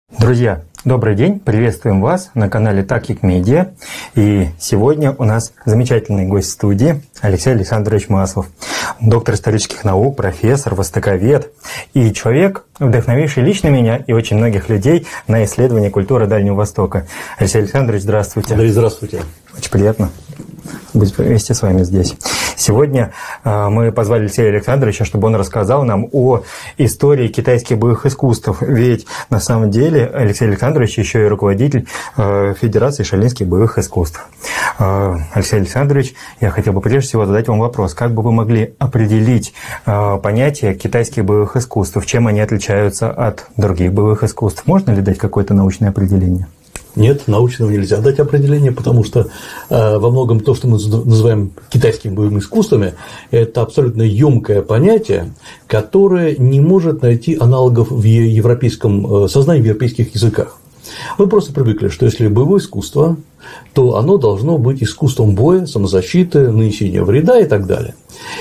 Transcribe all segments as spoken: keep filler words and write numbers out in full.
Друзья, добрый день, приветствуем вас на канале Tactic Media. И сегодня у нас замечательный гость студии Алексей Александрович Маслов, доктор исторических наук, профессор, востоковед и человек, вдохновивший лично меня и очень многих людей на исследование культуры Дальнего Востока. Алексей Александрович, здравствуйте. Андрей, здравствуйте. Очень приятно быть вместе с вами здесь. Сегодня э, мы позвали Алексея Александровича, чтобы он рассказал нам о истории китайских боевых искусств. Ведь на самом деле Алексей Александрович еще и руководитель э, Федерации шалинских боевых искусств. Э, Алексей Александрович, я хотел бы прежде всего задать вам вопрос. Как бы вы могли определить э, понятие китайских боевых искусств? Чем они отличаются от других боевых искусств? Можно ли дать какое-то научное определение? Нет, научного нельзя дать определение, потому что э, во многом то, что мы называем китайскими боевыми искусствами, это абсолютно емкое понятие, которое не может найти аналогов в европейском э, сознании, в европейских языках. Мы просто привыкли, что если боевое искусство, то оно должно быть искусством боя, самозащиты, нанесения вреда и так далее.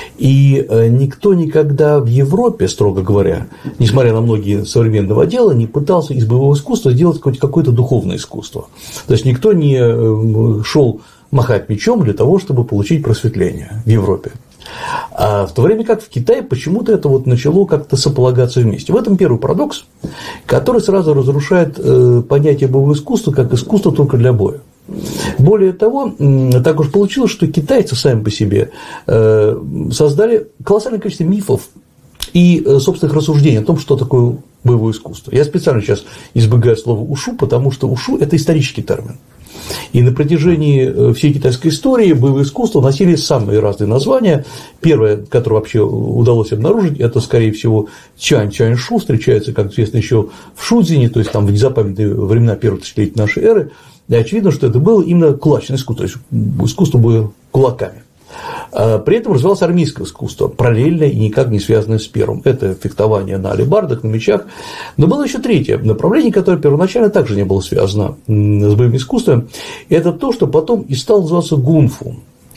И никто никогда в Европе, строго говоря, несмотря на многие современного дела, не пытался из боевого искусства сделать какое-то духовное искусство. То есть никто не шел махать мечом для того, чтобы получить просветление в Европе. А в то время как в Китае почему-то это вот начало как-то сополагаться вместе. В этом первый парадокс, который сразу разрушает понятие боевого искусства как искусство только для боя. Более того, так уж получилось, что китайцы сами по себе создали колоссальное количество мифов и собственных рассуждений о том, что такое боевое искусство. Я специально сейчас избегаю слова «ушу», потому что «ушу» – это исторический термин. И на протяжении всей китайской истории боевые искусства носили самые разные названия. Первое, которое вообще удалось обнаружить, это, скорее всего, Чань-Чань-Шу, встречается, как известно, еще в Шудзине, то есть там в незапамятные времена первого тысячелетия нашей эры. И очевидно, что это было именно кулачное искусство, то есть искусство боя кулаками. При этом развивалось армейское искусство, параллельное и никак не связанное с первым. Это фехтование на алебардах, на мечах. Но было еще третье направление, которое первоначально также не было связано с боевым искусством. Это то, что потом и стало называться гунфу.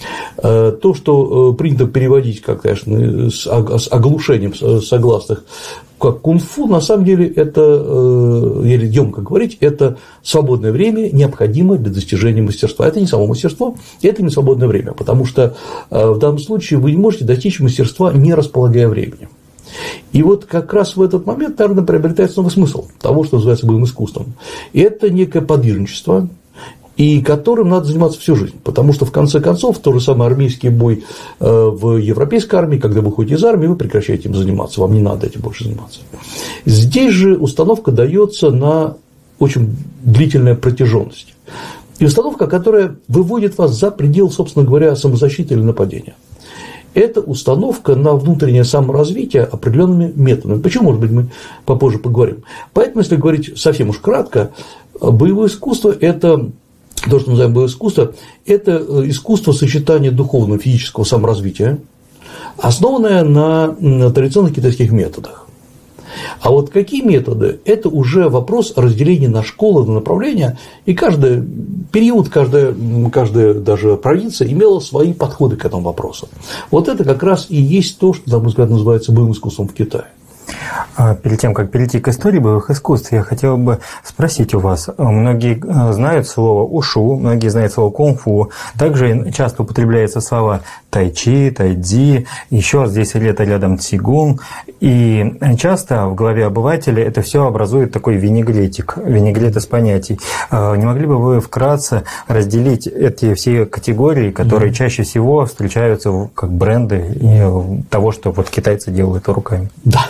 То, что принято переводить, как, конечно, с оглушением согласных, как кунг-фу, на самом деле это, или емко говорить, это свободное время, необходимое для достижения мастерства. Это не само мастерство, это не свободное время, потому что в данном случае вы не можете достичь мастерства, не располагая временем. И вот как раз в этот момент, наверное, приобретается новый смысл того, что называется боевым искусством. И это некое подвижничество, и которым надо заниматься всю жизнь, потому что, в конце концов, тот же самый армейский бой в европейской армии, когда вы выходите из армии, вы прекращаете им заниматься, вам не надо этим больше заниматься. Здесь же установка дается на очень длительную протяженность. И установка, которая выводит вас за предел, собственно говоря, самозащиты или нападения. Это установка на внутреннее саморазвитие определенными методами. Почему, может быть, мы попозже поговорим. Поэтому, если говорить совсем уж кратко, боевое искусство – это то, что мы называем боевое искусство, это искусство сочетания духовного и физического саморазвития, основанное на традиционных китайских методах. А вот какие методы – это уже вопрос разделения на школы, на направления, и каждый период, каждая, каждая даже провинция имела свои подходы к этому вопросу. Вот это как раз и есть то, что, на мой взгляд, называется боевым искусством в Китае. Перед тем, как перейти к истории боевых искусств, я хотел бы спросить у вас. Многие знают слово «ушу», многие знают слово «кунг-фу». Также часто употребляются слова «тайчи», «тайцзи», еще здесь где-то рядом «цигун». И часто в голове обывателя это все образует такой винегретик, винегрет из понятий. Не могли бы вы вкратце разделить эти все категории, которые mm-hmm. чаще всего встречаются как бренды того, что вот китайцы делают руками? Да.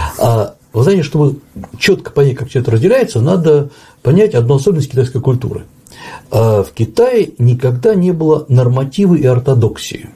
Вы знаете, чтобы четко понять, как все это разделяется, надо понять одну особенность китайской культуры. В Китае никогда не было норматива и ортодоксии.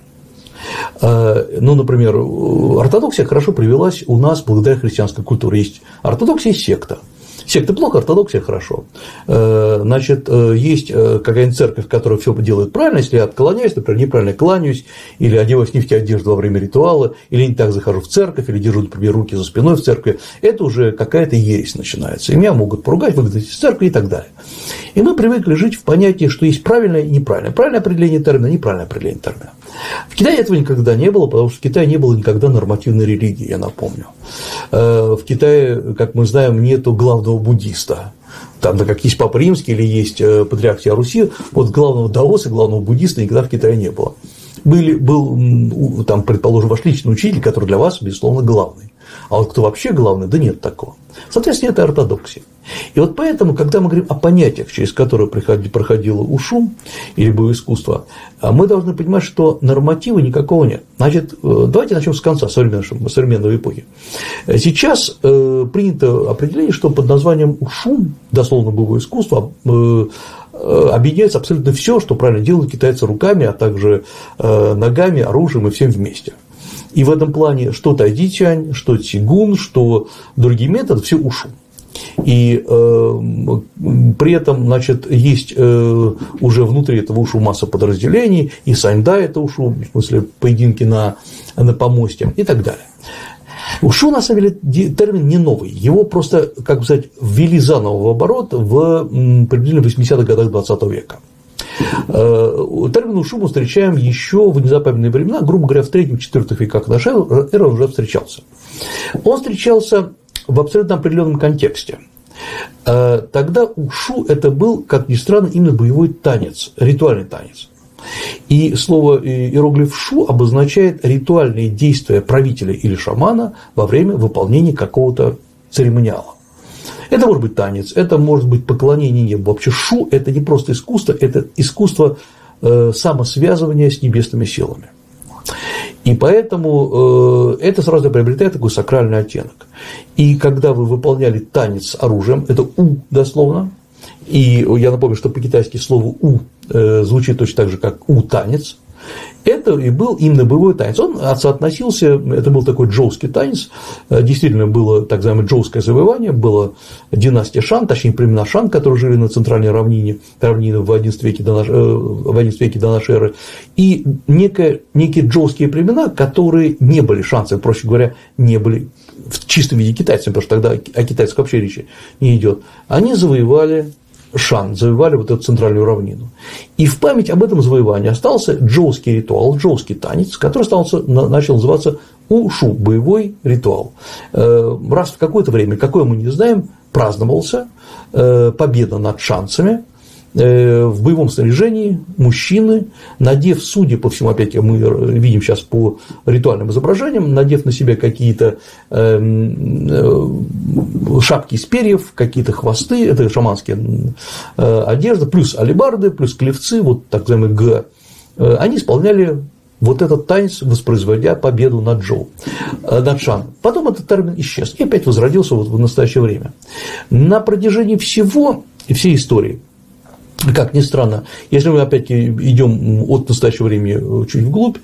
Ну, например, ортодоксия хорошо привелась у нас благодаря христианской культуре. Есть ортодоксия и секта. Секта плохо, ортодоксия хорошо. Значит, есть какая-нибудь церковь, которая все делает правильно, если я отклоняюсь, например, неправильно кланяюсь, или одеваюсь не в те одежды во время ритуала, или не так захожу в церковь, или держу, например, руки за спиной в церкви, это уже какая-то ересь начинается. И меня могут поругать, выгнать из церкви и так далее. И мы привыкли жить в понятии, что есть правильное и неправильное. Правильное определение термина, неправильное определение термина. В Китае этого никогда не было, потому что в Китае не было никогда нормативной религии, я напомню. В Китае, как мы знаем, нету главного буддиста. Там, да, как есть Папа Римский или есть патриарх всей Руси, вот главного даоса, главного буддиста никогда в Китае не было. Были, был, там, предположим, ваш личный учитель, который для вас, безусловно, главный. А вот кто вообще главный, да нет такого. Соответственно, это ортодоксия. И вот поэтому, когда мы говорим о понятиях, через которые проходило ушу или боевое искусство, мы должны понимать, что норматива никакого нет. Значит, давайте начнем с конца современной, современной эпохи. Сейчас принято определение, что под названием ушу, дословно боевое искусство, объединяется абсолютно все, что правильно делают китайцы руками, а также ногами, оружием и всем вместе. И в этом плане что тайди-чань, что цигун, что другие методы, все ушу. И э, при этом, значит, есть э, уже внутри этого ушу масса подразделений, и саньда это ушу, в смысле поединки на, на помосте и так далее. Ушу, на самом деле, термин не новый, его просто, как бы сказать, ввели заново в оборот в приблизительно восьмидесятых годах двадцатого века. Термин ушу мы встречаем еще в незапамятные времена, грубо говоря, в третьем-четвёртом веках нашей эры он уже встречался. Он встречался в абсолютно определенном контексте. Тогда ушу это был, как ни странно, именно боевой танец, ритуальный танец. И слово иероглиф шу обозначает ритуальные действия правителя или шамана во время выполнения какого-то церемониала. Это может быть танец, это может быть поклонение небу. Вообще шу – это не просто искусство, это искусство самосвязывания с небесными силами. И поэтому это сразу приобретает такой сакральный оттенок. И когда вы выполняли танец с оружием, это у дословно, и я напомню, что по-китайски слово у звучит точно так же, как у танец, это и был именно боевой танец. Он соотносился, это был такой джоуский танец, действительно было так называемое джоуское завоевание, была династия Шан, точнее племена Шан, которые жили на центральной равнине, равнине в одиннадцатом веке до нашей, в одиннадцатом веке до нашей эры, и некие, некие джоуские племена, которые не были шанцами, проще говоря, не были в чистом виде китайцами, потому что тогда о китайцах вообще речи не идет, они завоевали Шан, завоевали вот эту центральную равнину. И в память об этом завоевании остался джоуский ритуал, джоуский танец, который стал, начал называться ушу, боевой ритуал. Раз в какое-то время, какое мы не знаем, праздновался победа над шанцами. В боевом снаряжении мужчины, надев, судя по всему, опять мы видим сейчас по ритуальным изображениям, надев на себя какие-то шапки из перьев, какие-то хвосты, это шаманские одежды, плюс алебарды, плюс клевцы, вот так называемые г, они исполняли вот этот танец, воспроизводя победу над Джоу, над Шан. Потом этот термин исчез и опять возродился вот в настоящее время. На протяжении всего и всей истории, как ни странно, если мы опять идем от настоящего времени чуть вглубь,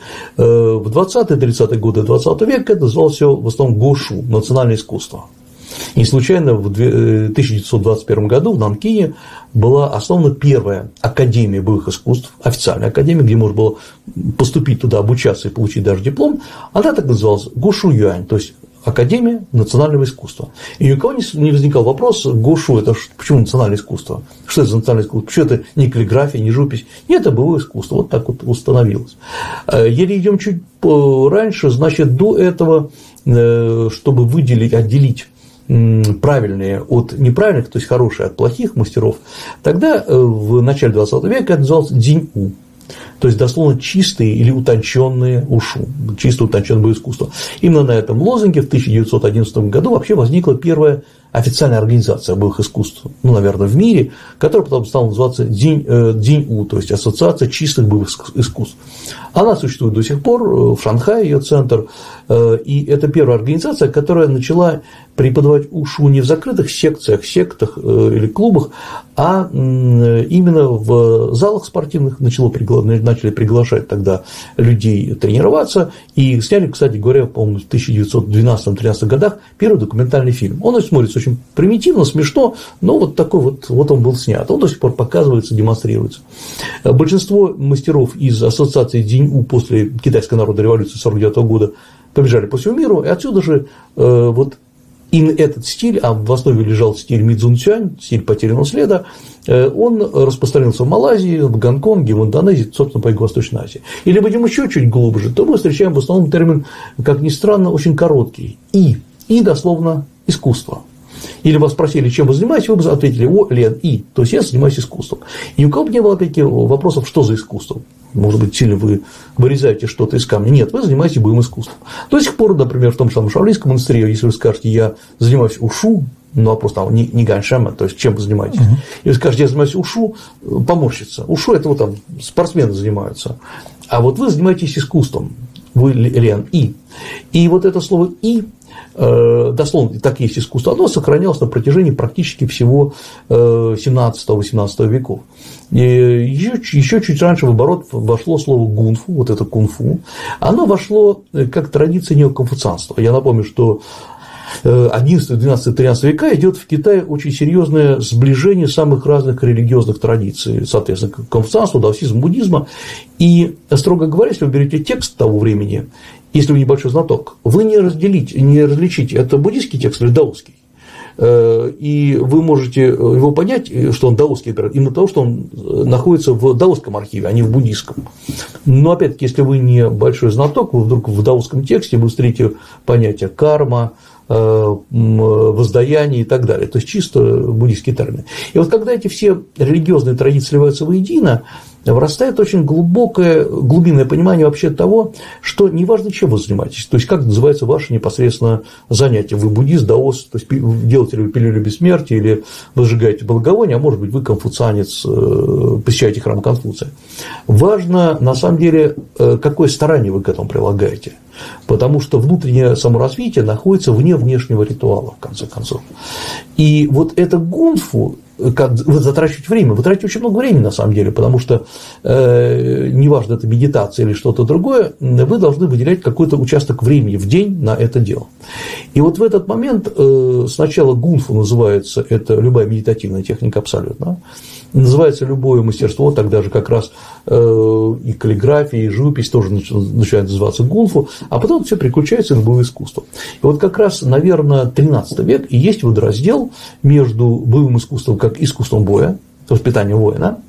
в двадцатые-тридцатые годы двадцатого века это называлось все в основном гошу, национальное искусство. И не случайно в тысяча девятьсот двадцать первом году в Нанкине была основана первая академия боевых искусств, официальная академия, где можно было поступить туда, обучаться и получить даже диплом. Она так называлась Гошу Юань, то есть Академия национального искусства. И ни у кого не возникал вопрос, гошу, это почему национальное искусство? Что это за национальное искусство? Почему это не каллиграфия, не живопись? Нет, это боевое искусство. Вот так вот установилось. Если идем чуть раньше, значит, до этого, чтобы выделить, отделить правильные от неправильных, то есть хорошие от плохих мастеров, тогда в начале двадцатого века это называлось дзинь-у. То есть, дословно, чистые или утонченные ушу, чисто утонченное боевое искусство. Именно на этом лозунге в тысяча девятьсот одиннадцатом году вообще возникла первая официальная организация боевых искусств, ну, наверное, в мире, которая потом стала называться дзинь-у, то есть Ассоциация чистых боевых искусств. Она существует до сих пор, в Шанхае ее центр, и это первая организация, которая начала преподавать ушу не в закрытых секциях, сектах или клубах, а именно в залах спортивных начало пригла... начали приглашать тогда людей тренироваться, и сняли, кстати говоря, по-моему, в тысяча девятьсот двенадцатом-тринадцатом годах первый документальный фильм. Он смотрится очень примитивно, смешно, но вот такой вот, вот он был снят. Он до сих пор показывается, демонстрируется. Большинство мастеров из ассоциации дзинь-у после Китайской народной революции сорок девятого года побежали по всему миру, и отсюда же э, вот именно этот стиль, а в основе лежал стиль Мидзун-цюань, стиль потерянного следа, э, он распространился в Малайзии, в Гонконге, в Индонезии, собственно, по Юго-Восточной Азии. Или будем еще чуть глубже, то мы встречаем в основном термин, как ни странно, очень короткий – и, и дословно искусство. Или вас спросили, чем вы занимаетесь, вы бы ответили О, Лен, И. То есть я занимаюсь искусством. И у кого бы не было опять вопросов, что за искусство. Может быть, сильно вы вырезаете что-то из камня. Нет, вы занимаетесь боевым искусством. До сих пор, например, в том же самом Шаолиньском монастыре, если вы скажете, я занимаюсь ушу, ну, вопрос там не, не ганшема, то есть чем вы занимаетесь. Uh-huh. Если вы скажете, я занимаюсь ушу, поморщится. Ушу – это вот там спортсмены занимаются. А вот вы занимаетесь искусством. Вы Лен И. И вот это слово И, дословно так есть искусство, оно сохранялось на протяжении практически всего семнадцатого-восемнадцатого веков. И еще, еще чуть раньше в оборот вошло слово гунфу, вот это кунг-фу. Оно вошло как традиция неоконфуцианства. Я напомню, что одиннадцатый, двенадцатый, тринадцатый века идет в Китае очень серьезное сближение самых разных религиозных традиций, соответственно, конфуцианства, даосизма, буддизма. И, строго говоря, если вы берете текст того времени, если вы небольшой знаток, вы не разделите, не различите, это буддийский текст или даосский. И вы можете его понять, что он даосский, именно потому, что он находится в даосском архиве, а не в буддийском. Но, опять-таки, если вы не большой знаток, вы вдруг в даосском тексте вы встретите понятие карма, воздаяние и так далее. То есть чисто буддийские термины. И вот когда эти все религиозные традиции сливаются воедино, вырастает очень глубокое, глубинное понимание вообще того, что неважно, чем вы занимаетесь, то есть как называется ваше непосредственно занятие. Вы буддист, даос, то есть делаете ли вы пилюлю бессмертия или возжигаете благовоние, а может быть вы конфуцианец, посещаете храм Конфуция. Важно на самом деле, какое старание вы к этому прилагаете. Потому что внутреннее саморазвитие находится вне внешнего ритуала, в конце концов. И вот это гунфу, как вы затрачиваете время, вы тратите очень много времени на самом деле, потому что э, неважно, это медитация или что-то другое, вы должны выделять какой-то участок времени в день на это дело. И вот в этот момент э, сначала гунфу называется, это любая медитативная техника абсолютно, называется любое мастерство, тогда же как раз э, и каллиграфия, и живопись тоже начинает называться гунфу, а потом все переключается на боевое искусство. И вот как раз, наверное, тринадцатый век и есть водораздел между боевым искусством как искусством боя, воспитанием воина,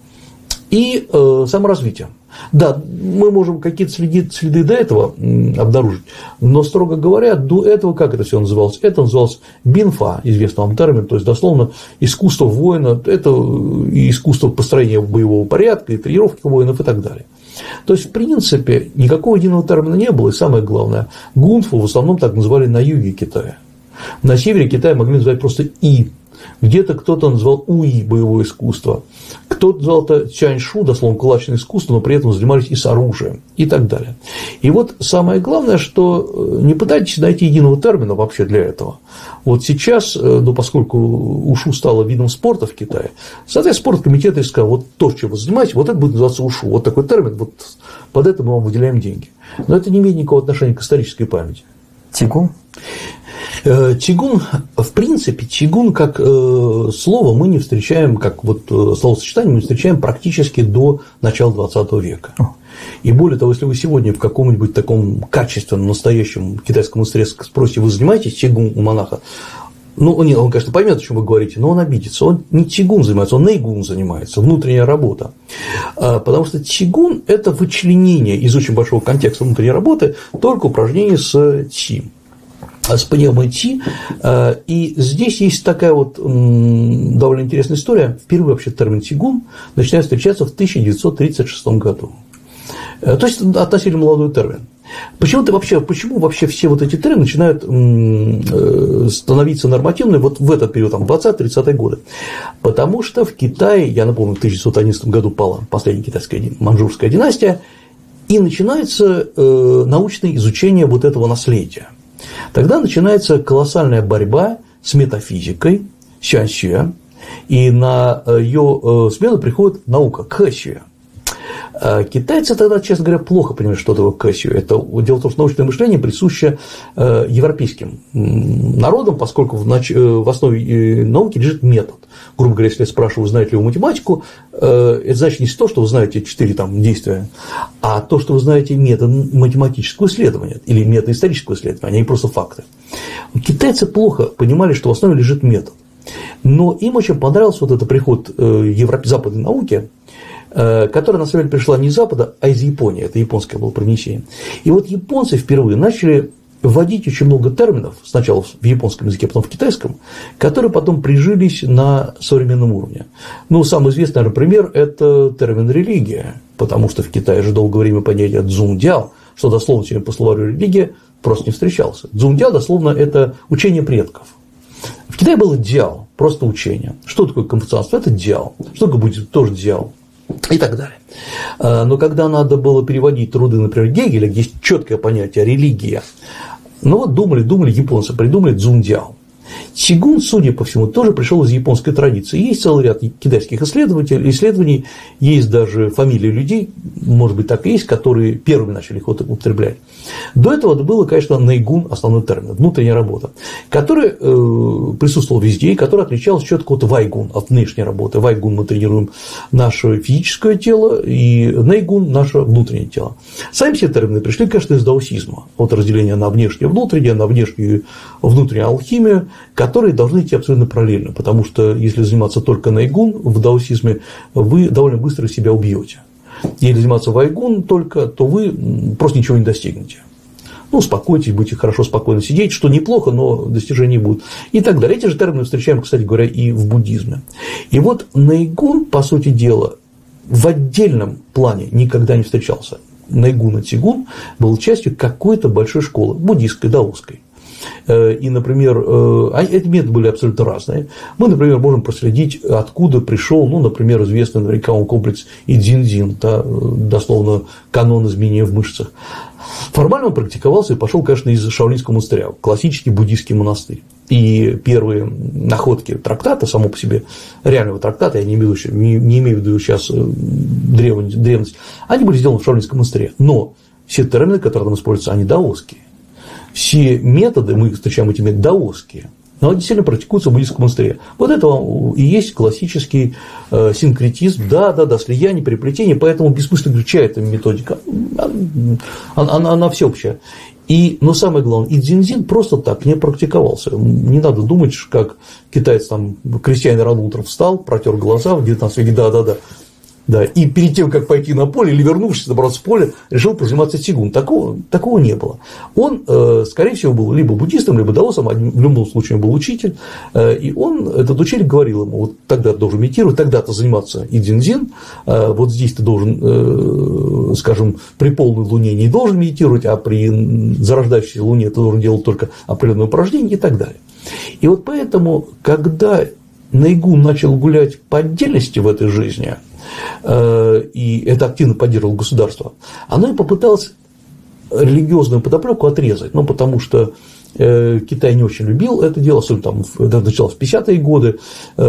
и э, саморазвитием. Да, мы можем какие-то следы, следы до этого обнаружить, но, строго говоря, до этого, как это все называлось? Это называлось бинфа, известный вам термин, то есть, дословно, искусство воина, это и искусство построения боевого порядка, и тренировки воинов и так далее. То есть, в принципе, никакого единого термина не было, и самое главное, гунфу в основном так называли на юге Китая. На севере Китая могли называть просто И. Где-то кто-то назвал уи боевое искусство, кто-то назвал это чаньшу, дословно кулачное искусство, но при этом занимались и с оружием и так далее. И вот самое главное, что не пытайтесь найти единого термина вообще для этого. Вот сейчас, ну, поскольку ушу стало видом спорта в Китае, соответственно, спорткомитет сказал, вот то, чем вы занимаетесь, вот это будет называться ушу, вот такой термин, вот под это мы вам выделяем деньги. Но это не имеет никакого отношения к исторической памяти. Цигун? Цигун, в принципе, цигун как слово мы не встречаем, как вот словосочетание мы не встречаем практически до начала двадцатого века. И более того, если вы сегодня в каком-нибудь таком качественном, настоящем китайском монастыре спросите, вы занимаетесь цигун у монаха? Ну, он, он, конечно, поймет, о чем вы говорите, но он обидится. Он не цигун занимается, он нэйгун занимается, внутренняя работа. Потому что цигун – это вычленение из очень большого контекста внутренней работы только упражнение с ци. С пневмой ци. И здесь есть такая вот довольно интересная история. Впервые вообще термин цигун начинает встречаться в тысяча девятьсот тридцать шестом году. То есть относительно молодой термин. Почему-то вообще, почему вообще все вот эти термины начинают становиться нормативными вот в этот период, там, двадцатые-тридцатые годы? Потому что в Китае, я напомню, в тысяча девятьсот одиннадцатом году пала последняя китайская маньчжурская династия, и начинается научное изучение вот этого наследия. Тогда начинается колоссальная борьба с метафизикой, сюаньсюэ, и на ее смену приходит наука кэсюэ. Китайцы тогда, честно говоря, плохо понимают, что такое кэсюэ. Это дело в том, что научное мышление присуще европейским народам, поскольку в основе науки лежит метод. Грубо говоря, если я спрашиваю, знаете ли вы математику, это значит не то, что вы знаете четыре там действия, а то, что вы знаете метод математического исследования или метод исторического исследования, а не просто факты. Китайцы плохо понимали, что в основе лежит метод. Но им очень понравился вот этот приход европ... западной науки, которая на самом деле пришла не из Запада, а из Японии. Это японское было принесение. И вот японцы впервые начали вводить очень много терминов, сначала в японском языке, потом в китайском, которые потом прижились на современном уровне. Ну, самый известный, наверное, пример – это термин «религия», потому что в Китае же долгое время понятие «цзуньдяо», что дословно сегодня по словарю «религия», просто не встречался. «Цзуньдяо» дословно – это учение предков. В Китае было «дяо», просто учение. Что такое конфуцианство? Это «дяо». Что такое буддизм? Тоже «дяо». И так далее. Но когда надо было переводить труды, например, Гегеля, где есть четкое понятие «религия», ну вот думали, думали, японцы придумали «цзуньдяо». Цигун, судя по всему, тоже пришел из японской традиции. Есть целый ряд китайских исследователей, исследований, есть даже фамилии людей, может быть, так и есть, которые первыми начали их употреблять. До этого было, конечно, нэйгун, основной термин, внутренняя работа, который э, присутствовал везде и который отличался четко от вайгун, от внешней работы. Вайгун мы тренируем наше физическое тело, и нэйгун – наше внутреннее тело. Сами все термины пришли, конечно, из даосизма, от разделения на внешнее и внутреннее, на внешнюю и внутреннюю алхимию, которые должны идти абсолютно параллельно, потому что если заниматься только нэйгун в даосизме, вы довольно быстро себя убьете. Если заниматься вайгун только, то вы просто ничего не достигнете. Ну, успокойтесь, будете хорошо, спокойно сидеть, что неплохо, но достижений будут. И так далее. Эти же термины встречаем, кстати говоря, и в буддизме. И вот нэйгун, по сути дела, в отдельном плане никогда не встречался. Нэйгун и цигун был частью какой-то большой школы, буддистской, даосской. И, например, эти методы были абсолютно разные. Мы, например, можем проследить, откуда пришел, ну, например, известный наверняка комплекс Идзин-дзин, да, дословно канон изменения в мышцах. Формально он практиковался и пошел, конечно, из Шаолиньского монастыря, классический буддийский монастырь. И первые находки трактата, само по себе, реального трактата, я не имею в виду, не, не имею в виду сейчас древность, древность, они были сделаны в Шаолиньском монастыре. Но все термины, которые там используются, они даосские. Все методы, мы встречаем эти методы даосские, но они действительно практикуются в буддийском монастыре. Вот это и есть классический э, синкретизм, да, да, да, слияние, переплетение, поэтому бессмысленно говорю, чья эта методика, она, она, она всеобщая. И, но самое главное, идзин-дзин просто так не практиковался. Не надо думать, как китаец там, крестьянин рано утром встал, протер глаза в девятнадцатом веке, да, да, да. Да, и перед тем, как пойти на поле, или вернувшись, добраться с поля, решил позаниматься цигун. Такого, такого не было. Он, скорее всего, был либо буддистом, либо даосом, в любом случае он был учитель. И он, этот учитель, говорил ему: вот тогда ты должен медитировать, тогда-то заниматься идзин-дзин, вот здесь ты должен, скажем, при полной луне не должен медитировать, а при зарождающейся луне ты должен делать только определенные упражнения и так далее. И вот поэтому, когда нэйгун начал гулять по отдельности в этой жизни, и это активно поддерживало государство, оно и попыталось религиозную подоплеку отрезать, ну, потому что Китай не очень любил это дело, особенно там, это началось в пятидесятые годы,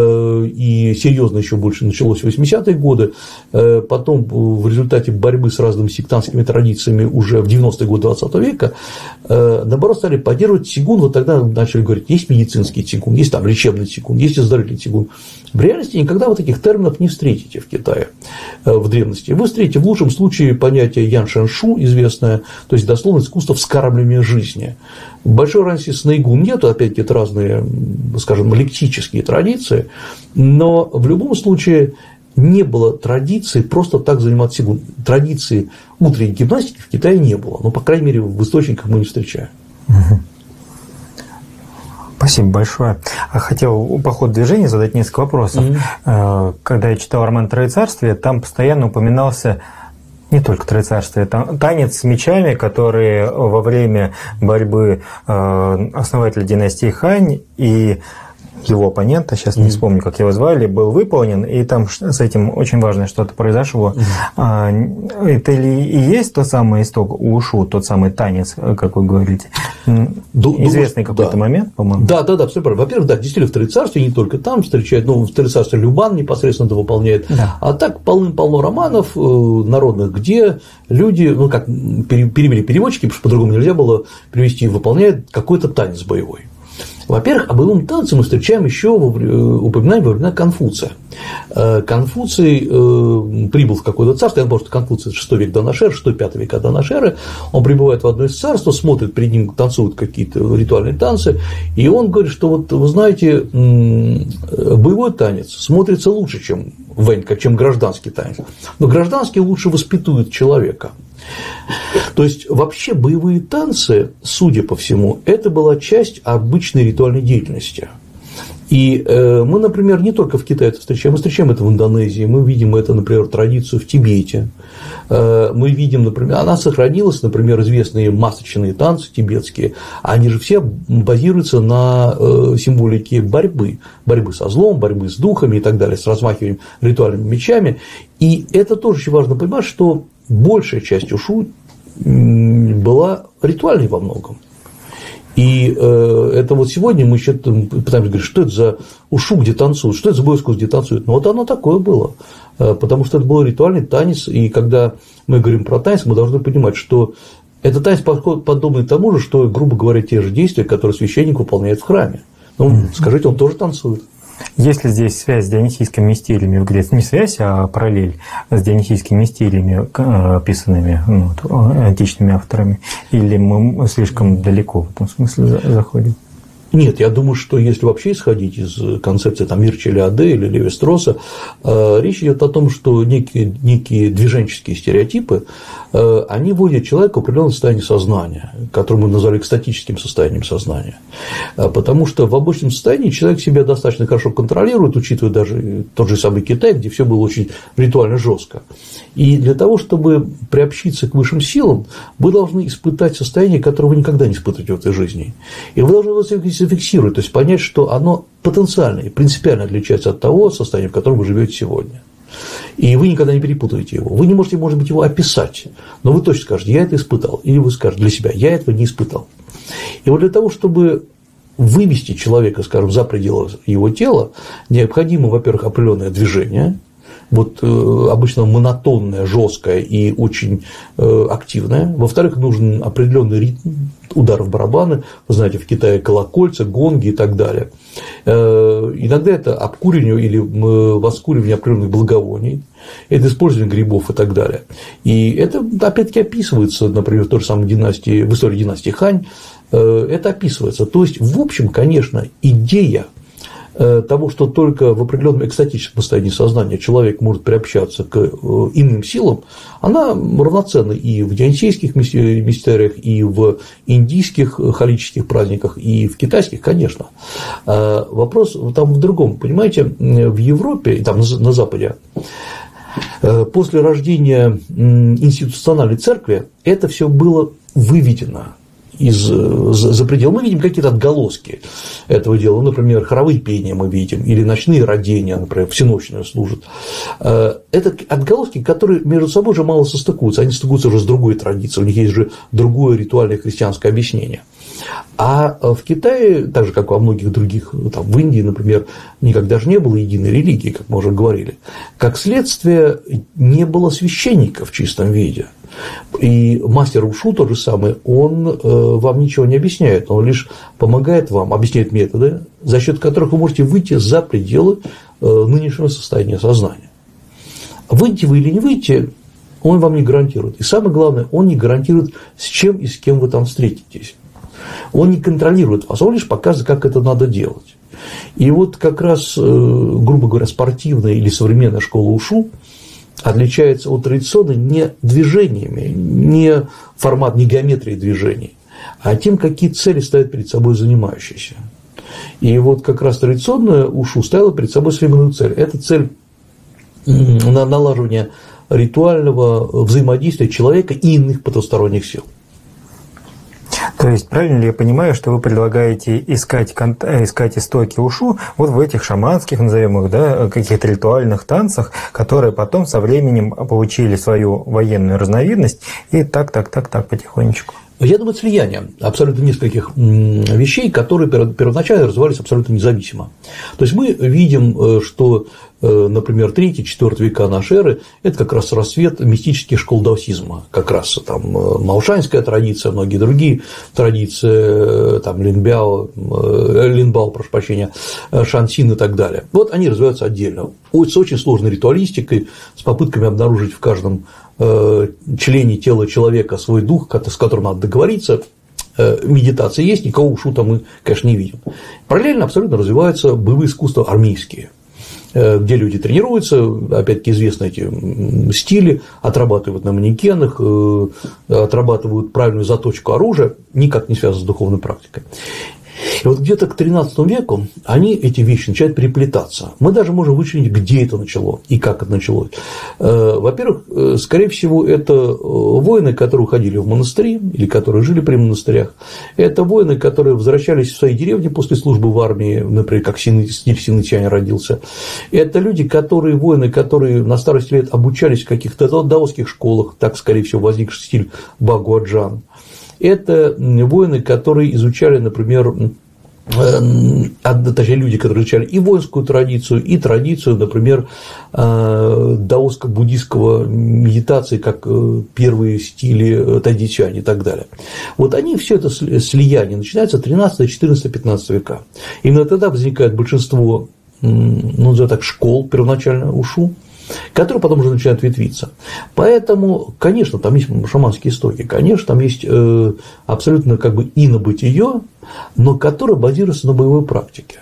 и серьезно еще больше началось в восьмидесятые годы, потом в результате борьбы с разными сектантскими традициями уже в девяностые годы двадцатого века, наоборот, стали поддерживать цигун, вот тогда начали говорить, есть медицинский цигун, есть там лечебный цигун, есть оздоровительный цигун. В реальности никогда вы таких терминов не встретите в Китае в древности. Вы встретите в лучшем случае понятие ян шэн шу известное, то есть дословно искусство вскармливания жизни. Большой разницы с нэйгун нет, опять-таки это разные, скажем, лектические традиции, но в любом случае не было традиции просто так заниматься цигун. Традиции утренней гимнастики в Китае не было, но, по крайней мере, в источниках мы не встречаем. Спасибо большое. Хотел по ходу движения задать несколько вопросов. Mm-hmm. Когда я читал роман «Троецарствие», там постоянно упоминался не только Троецарствие, там танец с мечами, который во время борьбы основателя династии Хань и его оппонента, сейчас mm-hmm. не вспомню, как его звали, был выполнен, и там с этим очень важное что-то произошло. Mm-hmm. Это ли и есть тот самый исток ушу, тот самый танец, как вы говорите? Ду- Известный думаю, какой-то да. момент, по-моему. Да, да, да, все правильно. Во-первых, да, действительно, в Троецарстве не только там встречают, но в Троецарстве Любан непосредственно это выполняет. Да. А так полным-полно романов народных, где люди, ну как перевели переводчики, потому что по-другому нельзя было перевести, выполняют какой-то танец боевой. Во-первых, о боевом танце мы встречаем еще упоминаем во времена Конфуция. Конфуций прибыл в какое-то царство, я думаю, что Конфуций шестой век до нашей эры, шестой-пятый века до нашей эры, он прибывает в одно из царств, смотрит, перед ним танцуют какие-то ритуальные танцы, и он говорит, что вот, вы знаете, боевой танец смотрится лучше, чем вэнька, чем гражданский танец, но гражданский лучше воспитует человека. То есть, вообще боевые танцы, судя по всему, это была часть обычной ритуальной деятельности. И мы, например, не только в Китае это встречаем, мы встречаем это в Индонезии, мы видим это, например, традицию в Тибете, мы видим, например, она сохранилась, например, известные масочные танцы тибетские, они же все базируются на символике борьбы, борьбы со злом, борьбы с духами и так далее, с размахиванием ритуальными мечами, и это тоже очень важно понимать, что большая часть ушу была ритуальной во многом. И э, это вот сегодня мы еще пытаемся говорить, что это за ушу, где танцуют, что это за боевое искусство, где танцуют. Ну, вот оно такое было, потому что это был ритуальный танец, и когда мы говорим про танец, мы должны понимать, что это танец подобный тому же, что, грубо говоря, те же действия, которые священник выполняет в храме. Ну, mm-hmm. скажите, он тоже танцует. Есть ли здесь связь с дионисийскими мистериями в Греции? Не связь, а параллель с дионисийскими мистериями, описанными ну, античными авторами? Или мы слишком далеко в этом смысле заходим? Нет, я думаю, что если вообще исходить из концепции там, Мирча Элиаде или Леви-Стросса, речь идет о том, что некие, некие движенческие стереотипы, они вводят человека в определенное состояние сознания, которое мы назвали экстатическим состоянием сознания. Потому что в обычном состоянии человек себя достаточно хорошо контролирует, учитывая даже тот же самый Китай, где все было очень ритуально жестко. И для того, чтобы приобщиться к высшим силам, вы должны испытать состояние, которое вы никогда не испытываете в этой жизни. И вы должны его зафиксировать, то есть понять, что оно потенциально и принципиально отличается от того состояния, в котором вы живете сегодня. И вы никогда не перепутаете его. Вы не можете, может быть, его описать, но вы точно скажете, я это испытал. Или вы скажете для себя, я этого не испытал. И вот для того, чтобы вывести человека, скажем, за пределы его тела, необходимо, во-первых, определенное движение. Вот э, обычно монотонное, жесткое и очень э, активное. Во-вторых, нужен определенный ритм ударов барабана. Вы знаете, в Китае колокольца, гонги и так далее. Э, иногда это обкуривание или э, воскуривание определенных благовоний. Это использование грибов и так далее. И это, опять-таки, описывается, например, в той же самой династии, в истории династии Хань. Э, это описывается. То есть, в общем, конечно, идея того, что только в определенном экстатическом состоянии сознания человек может приобщаться к иным силам, она равноценна и в дионисийских мистериях, и в индийских халических праздниках, и в китайских, конечно. Вопрос там в другом. Понимаете, в Европе, там на Западе, после рождения институциональной церкви это все было выведено из, за пределы. Мы видим какие-то отголоски этого дела. Например, хоровые пения мы видим, или ночные родения, например, всеночные служат. Это отголоски, которые между собой уже мало состыкуются. Они стыкуются уже с другой традицией, у них есть же другое ритуальное христианское объяснение. А в Китае, так же, как во многих других, там, в Индии, например, никогда же не было единой религии, как мы уже говорили. Как следствие, не было священника в чистом виде. И мастер ушу тот же самый, он вам ничего не объясняет, он лишь помогает вам, объясняет методы, за счет которых вы можете выйти за пределы нынешнего состояния сознания. Выйти вы или не выйти, он вам не гарантирует. И самое главное, он не гарантирует, с чем и с кем вы там встретитесь. Он не контролирует вас, он лишь показывает, как это надо делать. И вот как раз, грубо говоря, спортивная или современная школа ушу отличается от традиционной не движениями, не формат, не геометрией движений, а тем, какие цели ставят перед собой занимающиеся. И вот как раз традиционная ушу ставила перед собой следующую цель. Это цель налаживания ритуального взаимодействия человека и иных потусторонних сил. То есть, правильно ли я понимаю, что вы предлагаете искать, искать истоки ушу вот в этих шаманских, назовем их, да, каких-то ритуальных танцах, которые потом со временем получили свою военную разновидность, и так, так, так, так потихонечку? Я думаю, это слияние абсолютно нескольких вещей, которые первоначально развивались абсолютно независимо. То есть мы видим, что, например, третий четвёртый века нашей эры – это как раз расцвет мистических школ даосизма, как раз там маошанская традиция, многие другие традиции, там Линбяо, Линбао, прошу прощения, Шансин и так далее. Вот они развиваются отдельно, с очень сложной ритуалистикой, с попытками обнаружить в каждом члене тела человека свой дух, с которым надо договориться. Медитация есть, никого ушу там мы, конечно, не видим. Параллельно абсолютно развиваются боевые искусства армейские. где люди тренируются, опять-таки известны эти стили, отрабатывают на манекенах, отрабатывают правильную заточку оружия, никак не связано с духовной практикой. И вот где-то к тринадцатому веку они, эти вещи, начинают переплетаться. Мы даже можем вычленить, где это начало и как это началось. Во-первых, скорее всего, это воины, которые уходили в монастыри или которые жили при монастырях. Это воины, которые возвращались в свои деревни после службы в армии, например, как стиль синытянь родился. Это люди, которые, воины, которые на старости лет обучались в каких-то даосских школах, так, скорее всего, возникший стиль Багуаджан. Это воины, которые изучали, например, точнее, люди, которые изучали и воинскую традицию, и традицию, например, даоско-буддийского медитации, как первые стили тайдичань и так далее. Вот они, все это слияние начинается с тринадцатого, четырнадцатого, пятнадцатого века. Именно тогда возникает большинство, ну, назовем так, школ первоначально ушу, которые потом уже начинают ветвиться. Поэтому, конечно, там есть шаманские истоки, конечно, там есть абсолютно как бы инобытие, но которое базируется на боевой практике.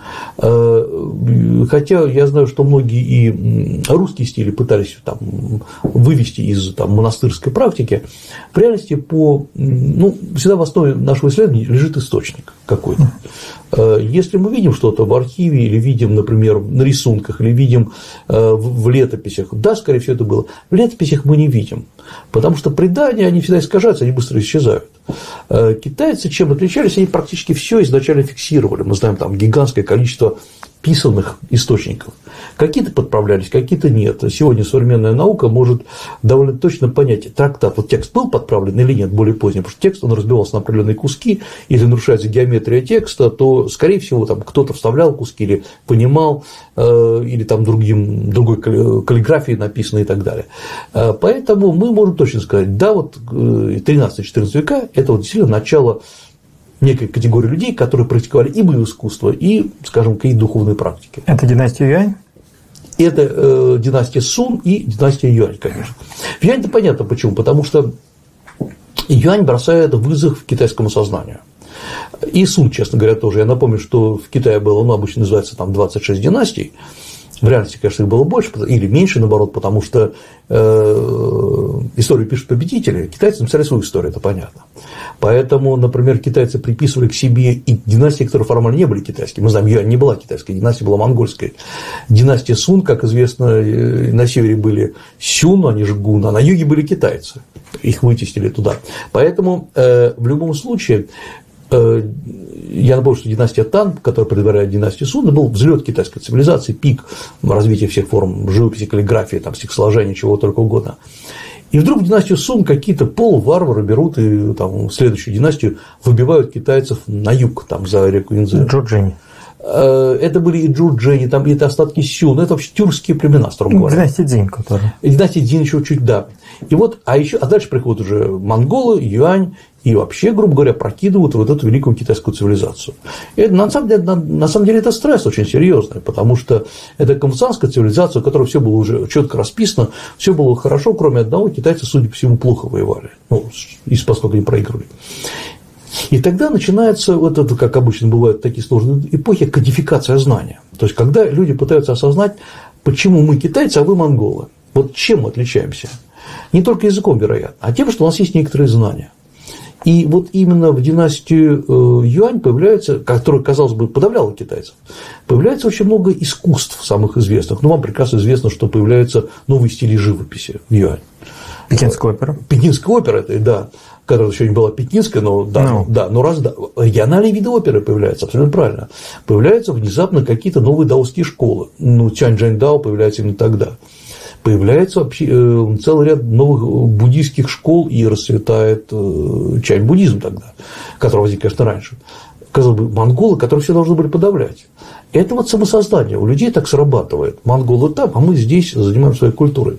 Хотя я знаю, что многие и русские стили пытались там вывести из там, монастырской практики, в реальности по, ну, всегда в основе нашего исследования лежит источник какой-то. Если мы видим что-то в архиве, или видим, например, на рисунках, или видим в летописях, да, скорее всего, это было. В летописях мы не видим, потому что предания, они всегда искажаются, они быстро исчезают. Китайцы чем отличались? Они практически все изначально фиксировали. Мы знаем там гигантское количество писанных источников. Какие-то подправлялись, какие-то нет. Сегодня современная наука может довольно точно понять, трактат, вот текст был подправлен или нет, более поздний, потому что текст, он разбивался на определенные куски, если нарушается геометрия текста, то, скорее всего, там кто-то вставлял куски или понимал, или там другим, другой каллиграфией написано и так далее. Поэтому мы можем точно сказать, да, вот тринадцатый-четырнадцатый века – это вот действительно начало некой категории людей, которые практиковали и боевое искусство, и, скажем, и духовные практики. Это династия Юань? Это э, династия Сун и династия Юань, конечно. В Юань-то понятно почему, потому что Юань бросает вызов китайскому сознанию. И Сун, честно говоря, тоже. Я напомню, что в Китае было, ну, обычно называется там двадцать шесть династий. В реальности, конечно, их было больше или меньше, наоборот, потому что э, историю пишут победители, китайцы написали свою историю, это понятно. Поэтому, например, китайцы приписывали к себе и династии, которые формально не были китайскими. Мы знаем, Юань не была китайской, династия была монгольской. Династия Сун, как известно, на севере были Сюн, они же Гун, а на юге были китайцы. Их вытеснили туда. Поэтому э, в любом случае. Я напомню, что династия Тан, которая предваряет династию Сун, был взлет китайской цивилизации, пик развития всех форм живописи, каллиграфии, там, стихосложения, чего только угодно. И вдруг в династию Сун какие-то полуварвары берут и там, в следующую династию выбивают китайцев на юг, там, за реку Инзы. Джурджени. Это были и Джурджени, там это остатки Сюн, это вообще тюркские племена, строго говоря. Династия Дзинь, которая. Династия Дзинь еще чуть, да. И вот, а еще, а дальше приходят уже монголы, Юань, и вообще, грубо говоря, прокидывают вот эту великую китайскую цивилизацию. И это, на, самом деле, на, на самом деле это стресс очень серьезный, потому что это конфуцианская цивилизация, у которой все было уже четко расписано, все было хорошо, кроме одного, китайцы, судя по всему, плохо воевали, ну, из поскольку они проигрывали. И тогда начинается, вот это, как обычно бывают такие сложные эпохи, кодификация знания. То есть, когда люди пытаются осознать, почему мы китайцы, а вы монголы. Вот чем мы отличаемся? Не только языком, вероятно, а тем, что у нас есть некоторые знания. И вот именно в династию Юань появляется, которая, казалось бы, подавляла китайцев, появляется очень много искусств самых известных. Ну, вам прекрасно известно, что появляются новые стили живописи в Юань. Пекинская опера. Пекинская опера, это, да, которая еще не была пекинская, но, да, no. да, но раз, да, региональные виды оперы появляются, абсолютно правильно. Появляются внезапно какие-то новые даосские школы. Ну, Чанчжэньдао появляется именно тогда. Появляется вообще целый ряд новых буддийских школ, и расцветает чань-буддизм тогда, который возник, конечно, раньше. Казалось бы, монголы, которые все должны были подавлять. Это вот самосознание у людей так срабатывает. Монголы там, а мы здесь занимаемся своей культурой.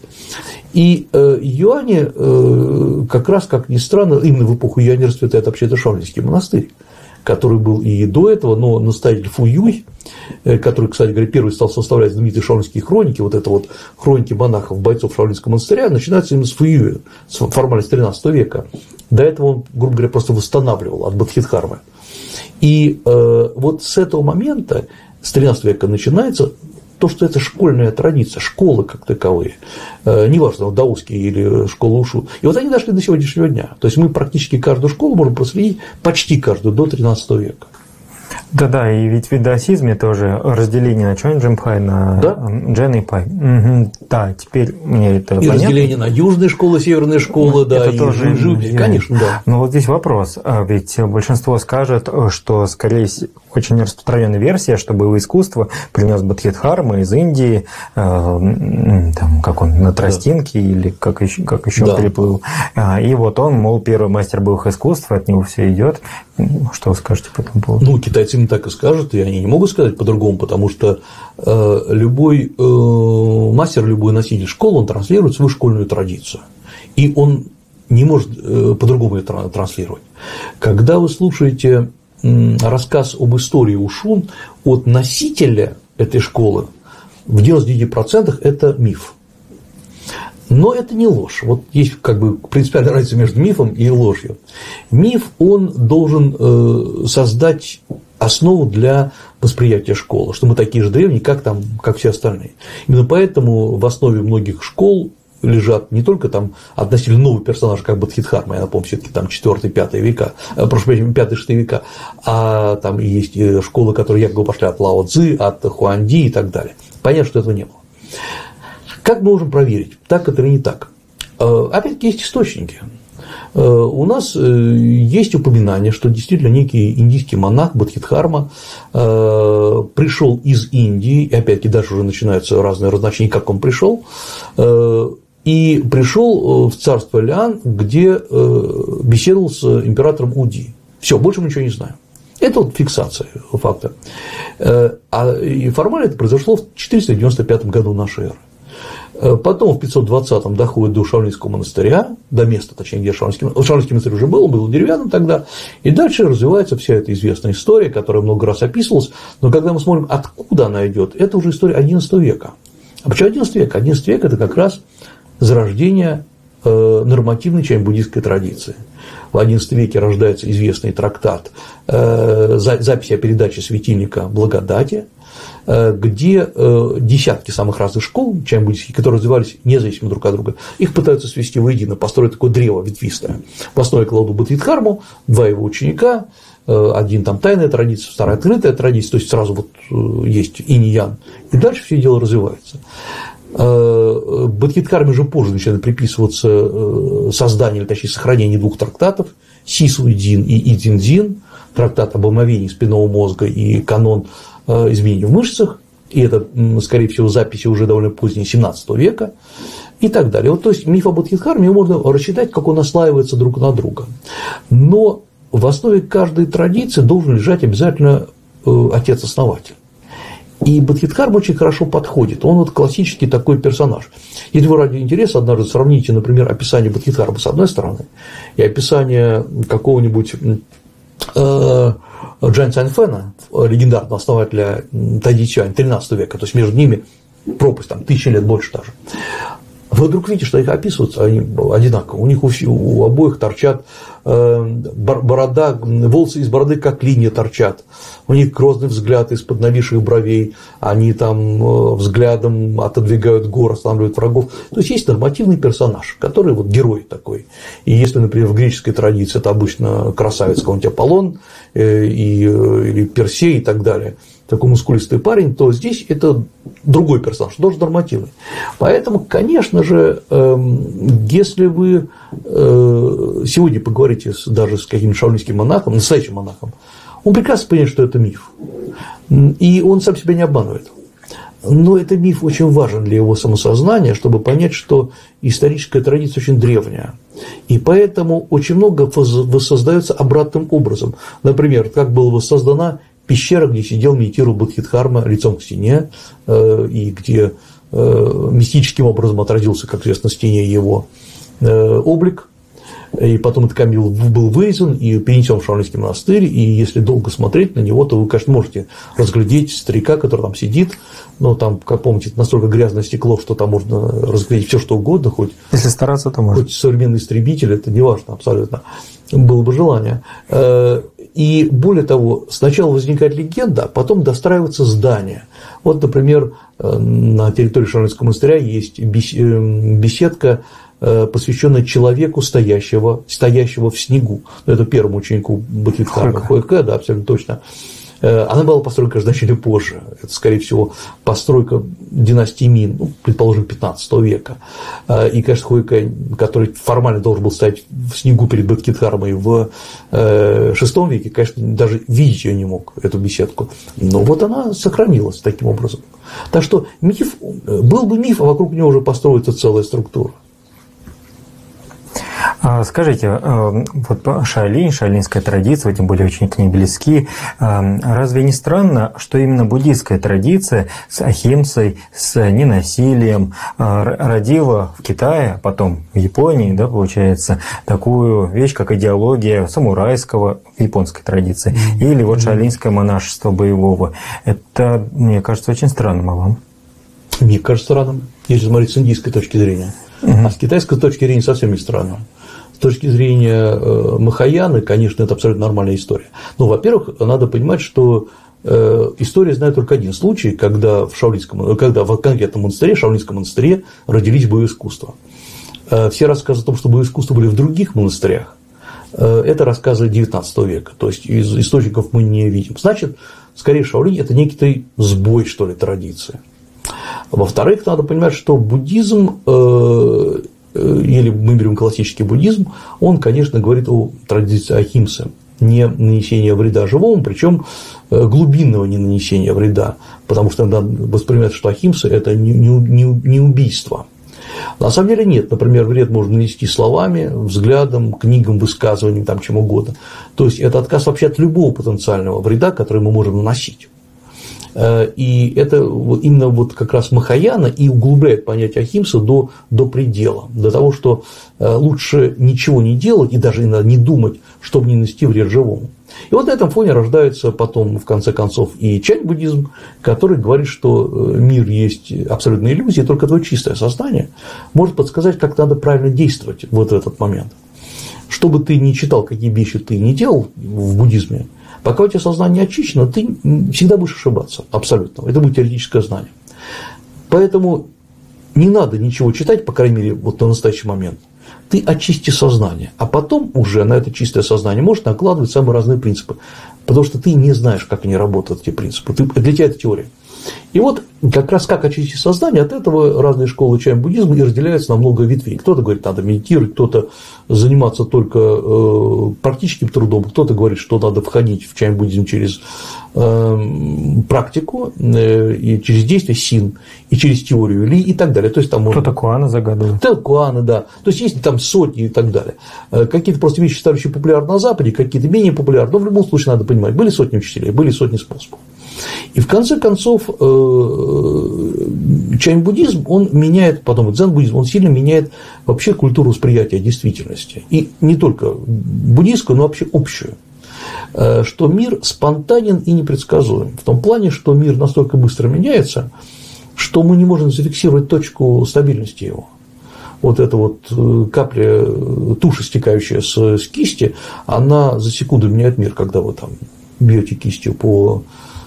И э, юани, э, как раз, как ни странно, именно в эпоху юани расцветает вообще-то Шаолинский монастырь, который был и до этого, но настоятель Фу Юй, который, кстати говоря, первый стал составлять знаменитые шаолинские хроники, вот это вот хроники монахов, бойцов Шаолинского монастыря, начинается именно с Фу Юя, формально с тринадцатого века. До этого он, грубо говоря, просто восстанавливал от Бодхидхармы. И э, вот с этого момента, с тринадцатого века начинается то, что это школьная традиция, школы как таковые, неважно, даосские или школы ушу, и вот они дошли до сегодняшнего дня. То есть мы практически каждую школу можем проследить, почти каждую, до тринадцатого века. Да-да, и ведь в даосизме тоже разделение на Чонджимпай, на да? Дженипай. Угу. Да, теперь мне это и понятно. Разделение на южные школы, северные школы, это да, и тоже Джунджу, конечно, да. Но вот здесь вопрос, ведь большинство скажет, что, скорее всего, очень распространенная версия, что боевое искусство принес Бодхидхарма из Индии, там, как он, на тростинке, да. или как еще, как еще да. приплыл. И вот он, мол, первый мастер боевых искусств, от него все идет. Что вы скажете по этому поводу? Ну, китайцы им так и скажут, и они не могут сказать по-другому, потому что э, любой э, мастер, любой носитель школы, он транслирует свою школьную традицию. И он не может э, по-другому ее транслировать. Когда вы слушаете э, рассказ об истории Ушу от носителя этой школы, в девяноста девяти процентах это миф. Но это не ложь. Вот есть как бы принципиальная разница между мифом и ложью. Миф, он должен создать основу для восприятия школы, что мы такие же древние, как, там, как все остальные. Именно поэтому в основе многих школ лежат не только там относительно новые персонажи, как Бодхидхарма, я напомню, все-таки там четвёртый-пятый века, прошу прощения, пятый-шестый века, а там есть школы, которые якобы пошли от Лао Цзы, от Хуанди и так далее. Понятно, что этого не было. Как мы можем проверить, так это или не так? Опять-таки есть источники. У нас есть упоминание, что действительно некий индийский монах Бодхидхарма пришел из Индии, и опять-таки дальше уже начинаются разные разночения, как он пришел, и пришел в царство Лян, где беседовал с императором Уди. Все, больше мы ничего не знаем. Это вот фиксация факта. А формально это произошло в четыреста девяносто пятом году нашей эры. Потом в пятьсот двадцатом доходит до Шаолиньского монастыря, до места, точнее, где Шаолиньский, Шаолиньский монастырь уже был, он был деревянным тогда, и дальше развивается вся эта известная история, которая много раз описывалась, но когда мы смотрим, откуда она идет, это уже история одиннадцатого века. А почему одиннадцатый век? одиннадцатый век – это как раз зарождение нормативной чань-буддистской традиции. В одиннадцатом веке рождается известный трактат «Записи о передаче светильника благодати», где десятки самых разных школ чань-буддистских, которые развивались независимо друг от друга, их пытаются свести воедино, построить такое древо ветвистое. В основе кладут Бодхидхарму, два его ученика, один там тайная традиция, вторая открытая традиция, то есть сразу вот есть инь и ян, и дальше все дело развивается. Бодхидхарме же позже начинает приписываться создание, или точнее сохранение двух трактатов Сисуй-дин и И-дин-дин, трактат об омовении спинного мозга и канон изменений в мышцах, и это, скорее всего, записи уже довольно поздние семнадцатого века и так далее. Вот, то есть миф о Бодхидхарме можно рассчитать, как он наслаивается друг на друга. Но в основе каждой традиции должен лежать обязательно отец-основатель. И Бодхидхарма очень хорошо подходит. Он вот классический такой персонаж. Если вы ради интереса однажды сравните, например, описание Бодхидхармы с одной стороны и описание какого-нибудь э, Джань Цяньфэна, легендарного основателя Тайди-Цюань тринадцатого века, то есть между ними пропасть, там, тысячи лет больше даже, вы вдруг видите, что их описываются они одинаково. У них у, у обоих торчат э, борода, волосы из бороды как линия торчат. У них грозный взгляд из-под нависших бровей. Они там э, взглядом отодвигают гор, останавливают врагов. То есть есть нормативный персонаж, который вот герой такой. И если, например, в греческой традиции это обычно красавец какой-нибудь Аполлон э, и, э, или Персей и так далее, такой мускулистый парень, то здесь это другой персонаж, тоже нормативный. Поэтому, конечно же, если вы сегодня поговорите даже с каким-нибудь шаолиньским монахом, настоящим монахом, он прекрасно понимает, что это миф. И он сам себя не обманывает. Но этот миф очень важен для его самосознания, чтобы понять, что историческая традиция очень древняя. И поэтому очень много воссоздается обратным образом. Например, как была воссоздана пещера, где сидел, медитировал Бодхидхарма лицом к стене, и где мистическим образом отразился, как известно, в стене его облик. И потом этот камень был вырезан и перенесен в Шаолиньский монастырь, и если долго смотреть на него, то вы, конечно, можете разглядеть старика, который там сидит, но там, как помните, настолько грязное стекло, что там можно разглядеть все что угодно, хоть, если стараться, то можно. Хоть современный истребитель, это не важно абсолютно, было бы желание. И более того, сначала возникает легенда, а потом достраивается здание. Вот, например, на территории Шаолиньского монастыря есть беседка, посвященная человеку, стоящего, стоящего в снегу. Это первому ученику Бодхидхармы Хойке, да, абсолютно точно. Она была построена значительно позже. Это, скорее всего, постройка династии Мин, ну, предположим, пятнадцатого века. И, конечно, Хойке, который формально должен был стоять в снегу перед Бодхидхармой в шестом веке, конечно, даже видеть ее не мог, эту беседку. Но вот она сохранилась таким образом. Так что миф, был бы миф, а вокруг него уже построится целая структура. Скажите, вот Шаолинь, шаолиньская традиция, тем более очень к ней близки, разве не странно, что именно буддийская традиция с ахимсой, с ненасилием родила в Китае, потом в Японии, да, получается, такую вещь, как идеология самурайского в японской традиции, mm-hmm. или вот шаолиньское монашество боевого. Это, мне кажется, очень странным, а вам? Мне кажется странным, если смотреть с индийской точки зрения. Uh-huh. А с китайской точки зрения совсем не странно. С точки зрения э, Махаяны, конечно, это абсолютно нормальная история. Но, во-первых, надо понимать, что э, история знает только один случай, когда в, Шаолиньском, когда в конкретном монастыре, в Шаолиньском монастыре родились боевые искусства. Э, все рассказы о том, что боевые искусства были в других монастырях, э, это рассказы девятнадцатого века. То есть из источников мы не видим. Значит, скорее Шаолинь – это некий сбой, что ли, традиции. Во-вторых, надо понимать, что буддизм, э, или мы берем классический буддизм, он, конечно, говорит о традиции ахимсы, не нанесения вреда живому, причем глубинного не нанесения вреда, потому что иногда воспринимается, что ахимса – это не, не, не убийство. На самом деле нет. Например, вред можно нанести словами, взглядом, книгам, высказыванием, там, чем угодно. То есть это отказ вообще от любого потенциального вреда, который мы можем наносить. И это вот именно вот как раз Махаяна и углубляет понятие ахимсы до, до предела, до того, что лучше ничего не делать и даже не думать, чтобы не нанести вред живому. И вот на этом фоне рождается потом, в конце концов, и чань-буддизм, который говорит, что мир есть абсолютная иллюзия, и только твое чистое сознание может подсказать, как надо правильно действовать вот в этот момент. Что бы ты ни читал, какие вещи ты не делал в буддизме, пока у тебя сознание очищено, ты всегда будешь ошибаться, абсолютно. Это будет теоретическое знание. Поэтому не надо ничего читать, по крайней мере, вот на настоящий момент. Ты очисти сознание, а потом уже на это чистое сознание можешь накладывать самые разные принципы, потому что ты не знаешь, как они работают, эти принципы. Ты, для тебя это теория. И вот как раз как очистить сознание, от этого разные школы чань-буддизма и разделяются на много ветвей. Кто-то говорит, надо медитировать, кто-то заниматься только практическим трудом, кто-то говорит, что надо входить в чань-буддизм через практику, и через действие син, и через теорию ли, и так далее. То есть, там кто-то куана загадывает. Кто-то куана, да. То есть есть там сотни и так далее. Какие-то просто вещи, ставшие популярны на Западе, какие-то менее популярны. Но в любом случае надо понимать, были сотни учителей, были сотни способов. И в конце концов чань-буддизм, он меняет, потом дзен-буддизм, он сильно меняет вообще культуру восприятия действительности. И не только буддийскую, но вообще общую. Что мир спонтанен и непредсказуем. В том плане, что мир настолько быстро меняется, что мы не можем зафиксировать точку стабильности его. Вот эта вот капля туши, стекающая с, с кисти, она за секунду меняет мир, когда вы там бьете кистью по,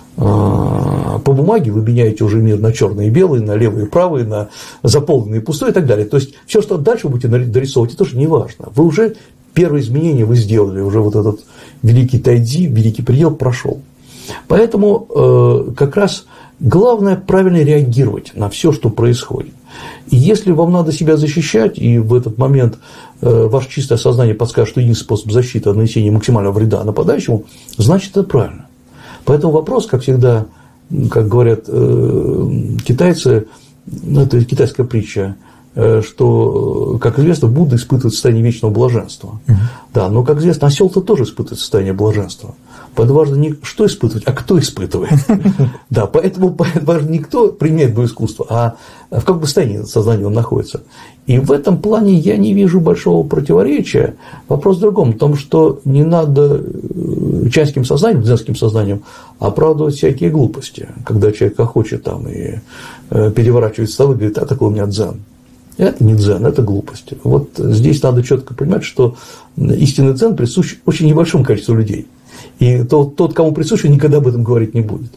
по бумаге, вы меняете уже мир на черный и белый, на левый и правый, на заполненный и пустой и так далее. То есть все, что дальше вы будете дорисовывать, это тоже не важно. Вы уже первые изменения вы сделали, уже вот этот великий тайцзи, великий предел прошел. Поэтому э, как раз главное правильно реагировать на все, что происходит. И если вам надо себя защищать, и в этот момент э, ваше чистое сознание подскажет, что единственный способ защиты – нанесение максимального вреда нападающему, значит, это правильно. Поэтому вопрос, как всегда, как говорят э, китайцы, ну, это китайская притча, что, как известно, Будда испытывает состояние вечного блаженства. Uh-huh. Да, но, как известно, осел-то тоже испытывает состояние блаженства. Поэтому важно не что испытывать, а кто испытывает. Да, поэтому важно не кто применяет боеискусство, а в каком состоянии сознания он находится. И в этом плане я не вижу большого противоречия. Вопрос в другом, в том, что не надо чанским сознанием, дзенским сознанием оправдывать всякие глупости, когда человек хочет там и переворачивает столы и говорит, а такой у меня дзен. Это не дзен, это глупость. Вот здесь надо четко понимать, что истинный дзен присущ очень небольшому количеству людей. И тот, тот, кому присуще, никогда об этом говорить не будет.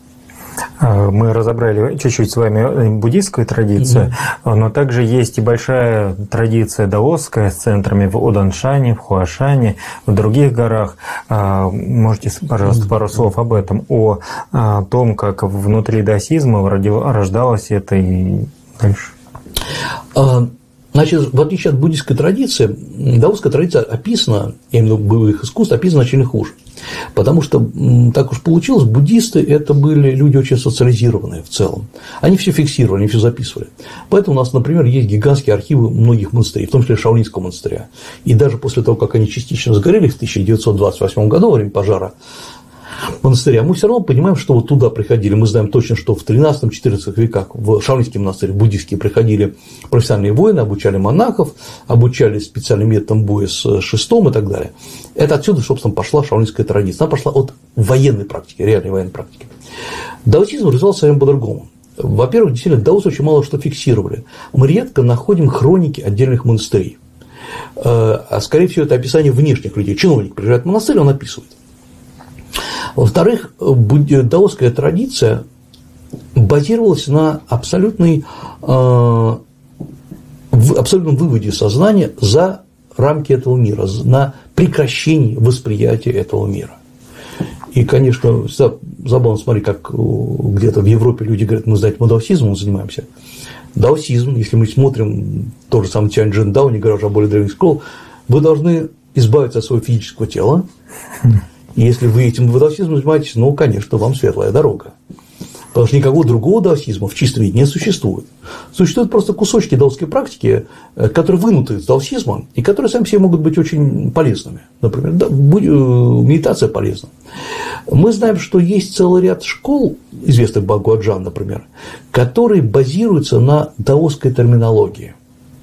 Мы разобрали чуть-чуть с вами буддийскую традицию, mm-hmm. но также есть и большая традиция даосская с центрами в Оданшане, в Хуашане, в других горах. Можете, пожалуйста, пару слов об этом, о том, как внутри даосизма рождалось это и дальше. Значит, в отличие от буддийской традиции, даосская традиция описана, я имею в виду боевых искусств, описана очень хуже. Потому что так уж получилось, буддисты это были люди очень социализированные в целом. Они все фиксировали, они все записывали. Поэтому у нас, например, есть гигантские архивы многих монастырей, в том числе Шаолиньского монастыря. И даже после того, как они частично сгорели в тысяча девятьсот двадцать восьмом году во время пожара монастыря, мы все равно понимаем, что вот туда приходили. Мы знаем точно, что в тринадцатом-четырнадцатом веках в Шаолиньский монастырь буддийские приходили профессиональные воины, обучали монахов, обучали специальным методам боя с шестом и так далее. Это отсюда, собственно, пошла шаолиньская традиция. Она пошла от военной практики, реальной военной практики. Даосизм развивался совсем по-другому. Во-первых, действительно, даосы очень мало что фиксировали. Мы редко находим хроники отдельных монастырей. А скорее всего, это описание внешних людей. Чиновник приезжает в монастырь, он описывает. Во-вторых, даосская традиция базировалась на абсолютной, э, абсолютном выводе сознания за рамки этого мира, на прекращении восприятия этого мира. И, конечно, забавно смотреть, как где-то в Европе люди говорят, мы, знаете, мы даосизмом занимаемся. Даосизм, если мы смотрим то же самое Тяньчжэнь Дао, не говоря уже о более древних школах, вы должны избавиться от своего физического тела. И если вы этим даосизмом занимаетесь, ну, конечно, вам светлая дорога. Потому что никакого другого даосизма в чистом виде не существует. Существуют просто кусочки даосской практики, которые вынуты из даосизма, и которые сами себе могут быть очень полезными. Например, медитация полезна. Мы знаем, что есть целый ряд школ, известных Багуаджан, например, которые базируются на даосской терминологии.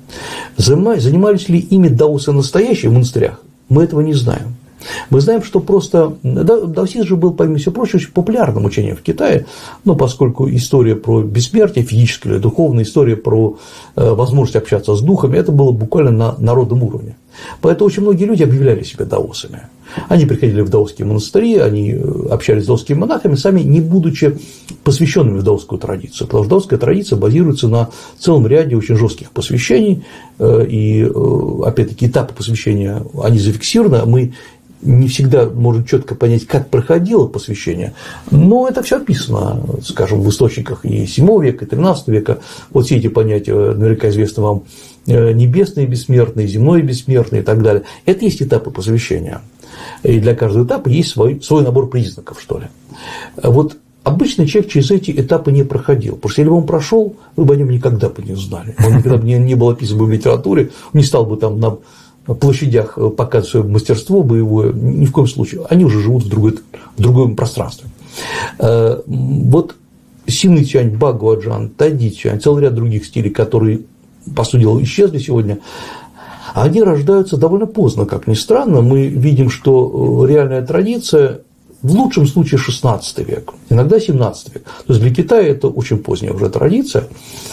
Занимались ли ими даосы настоящие в монастырях? Мы этого не знаем. Мы знаем, что просто даосизм же был, помимо всего прочего, очень популярным учением в Китае, но поскольку история про бессмертие, физическое или духовное, история про возможность общаться с духами, это было буквально на народном уровне. Поэтому очень многие люди объявляли себя даосами. Они приходили в даосские монастыри, они общались с даосскими монахами, сами не будучи посвященными в даосскую традицию, потому что даосская традиция базируется на целом ряде очень жестких посвящений, и, опять-таки, этапы посвящения, они зафиксированы, мы не всегда можем четко понять, как проходило посвящение, но это все описано, скажем, в источниках и седьмого века, и тринадцатого века. Вот все эти понятия, наверняка известны вам, небесные бессмертные, земной бессмертный и так далее. Это есть этапы посвящения. И для каждого этапа есть свой, свой набор признаков, что ли. Вот обычный человек через эти этапы не проходил, потому что если бы он прошел, вы бы о нем никогда бы не узнали. Он никогда бы не, не был описан бы в литературе, не стал бы там на площадях показывать свое мастерство боевое, ни в коем случае. Они уже живут в, другой, в другом пространстве. Вот Синный Чань, Багуаджан, Тайди Чань, целый ряд других стилей, которые, по сути дела, исчезли сегодня, они рождаются довольно поздно, как ни странно. Мы видим, что реальная традиция в лучшем случае шестнадцатый век, иногда семнадцатый век. То есть для Китая это очень поздняя уже традиция.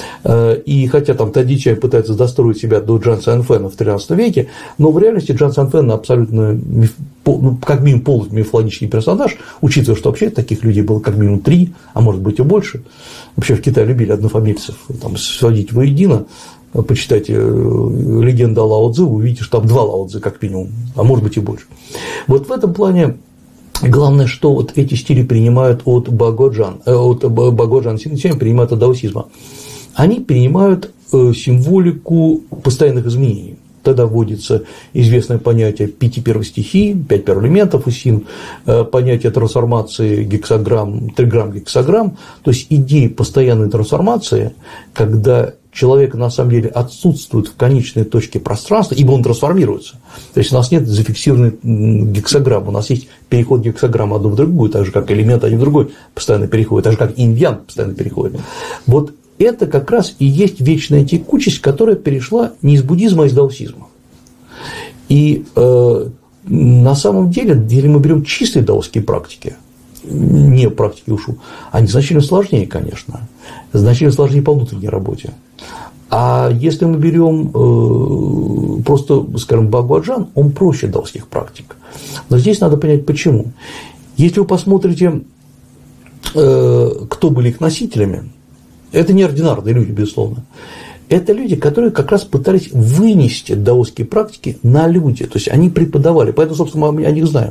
И хотя там Тайди Чань пытается достроить себя до Джан Цяньфэна в тринадцатом веке, но в реальности Джан Цяньфэн абсолютно, ну, как минимум, полумифологический персонаж, учитывая, что вообще таких людей было как минимум три, а может быть и больше. Вообще в Китае любили однофамильцев там, сводить воедино. Почитайте легенду о Лао Цзы, вы увидите, что там два Лао Цзы как минимум, а может быть и больше. Вот в этом плане главное, что вот эти стили принимают от Багуаджан, от Багуаджан Синный Чань принимают от даосизма. Они принимают символику постоянных изменений. Тогда вводится известное понятие пяти первых стихий, пять первоэлементов УСИН, понятие трансформации гексаграмм, триграмм, гексаграмм, то есть идеи постоянной трансформации, когда человек на самом деле отсутствует в конечной точке пространства, ибо он трансформируется. То есть у нас нет зафиксированной гексаграммы, у нас есть переход гексаграммы одну в другую, так же как элемент один в другой постоянно переходит, так же как инь-ян постоянно переходит. Вот это как раз и есть вечная текучесть, которая перешла не из буддизма, а из даосизма. И э, на самом деле, если мы берем чистые даосские практики, не практики ушу, они значительно сложнее, конечно, значительно сложнее по внутренней работе. А если мы берем просто, скажем, Бхагаваджан, он проще даосских практик. Но здесь надо понять, почему. Если вы посмотрите, кто были их носителями, это не ординарные люди, безусловно. Это люди, которые как раз пытались вынести даосские практики на люди. То есть они преподавали. Поэтому, собственно, мы о них знаем.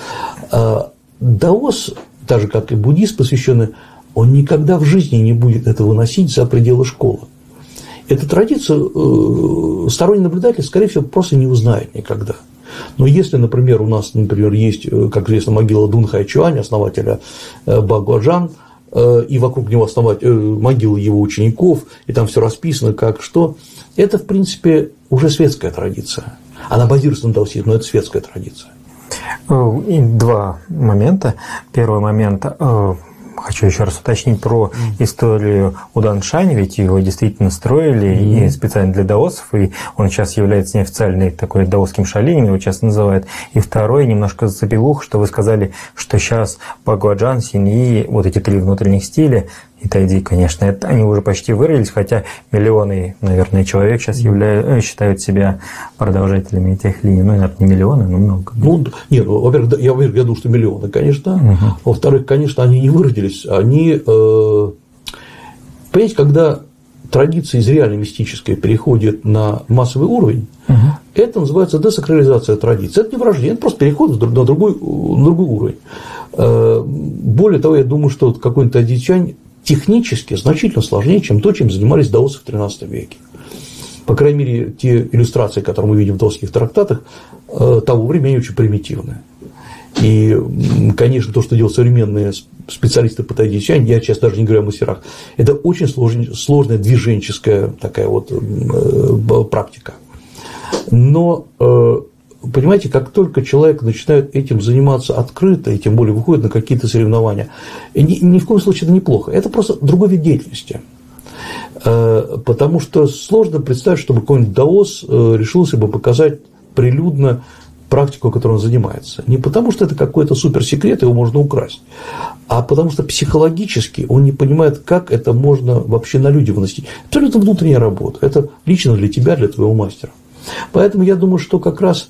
Даос, так же как и буддист посвященный, он никогда в жизни не будет это выносить за пределы школы. Эту традицию сторонний наблюдатель, скорее всего, просто не узнает никогда. Но если, например, у нас, например, есть, как известно, могила Дунхай Чуань, основателя Бхагаваджан, и вокруг него основать могилы его учеников, и там все расписано, как что, это, в принципе, уже светская традиция. Она базируется на даосизме, но это светская традиция. И два момента. Первый момент. Хочу еще раз уточнить про историю Уданшань, ведь его действительно строили mm-hmm. и специально для даосов, и он сейчас является неофициальной такой даосским шалинем, его часто называют. И второй, немножко зацепил ухо, что вы сказали, что сейчас Бхагаваджан, Синьи, вот эти три внутренних стиля, и Тайди, конечно, это, они уже почти вырвались, хотя миллионы, наверное, человек сейчас являют, считают себя продолжателями этих линий. Ну, наверное, не миллионы, но много. Ну, нет, во-первых, я, я думаю, что миллионы, конечно. Угу. Во-вторых, конечно, они не выродились. Они, э, понимаете, когда традиция из реально мистической переходит на массовый уровень, угу. это называется десакрализация традиции. Это не врождение, это просто переход на другой, на другой уровень. Э, более того, я думаю, что какой-нибудь тайди-чань технически значительно сложнее, чем то, чем занимались даосы в тринадцатом веке. По крайней мере, те иллюстрации, которые мы видим в даосских трактатах, того времени, они очень примитивные. И, конечно, то, что делают современные специалисты по тайди-чань, я сейчас даже не говорю о мастерах, это очень сложная, сложная движенческая такая вот практика. Но понимаете, как только человек начинает этим заниматься открыто, и тем более выходит на какие-то соревнования, ни, ни в коем случае это неплохо, это просто другой вид деятельности. Потому что сложно представить, чтобы какой-нибудь даос решился бы показать прилюдно практику, которой он занимается. Не потому, что это какой-то суперсекрет, его можно украсть, а потому что психологически он не понимает, как это можно вообще на люди выносить. Это внутренняя работа, это лично для тебя, для твоего мастера. Поэтому я думаю, что как раз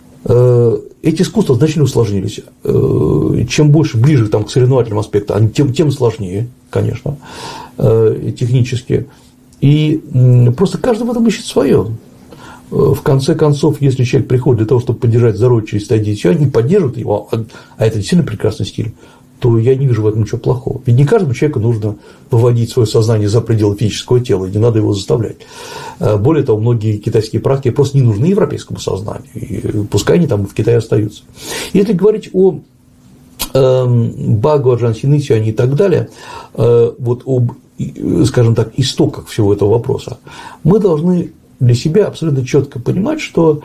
эти искусства значительно усложнились. Чем больше, ближе там, к соревновательным аспектам, тем, тем сложнее, конечно, технически. И просто каждый в этом ищет свое. В конце концов, если человек приходит для того, чтобы поддержать здоровье через тайди-чань, и поддерживает его, а это действительно прекрасный стиль, то я не вижу в этом ничего плохого. Ведь не каждому человеку нужно выводить свое сознание за пределы физического тела, и не надо его заставлять. Более того, многие китайские практики просто не нужны европейскому сознанию, и пускай они там в Китае остаются. Если говорить о Бхагаваджан, Синьи и так далее, вот об, скажем так, истоках всего этого вопроса, мы должны для себя абсолютно четко понимать, что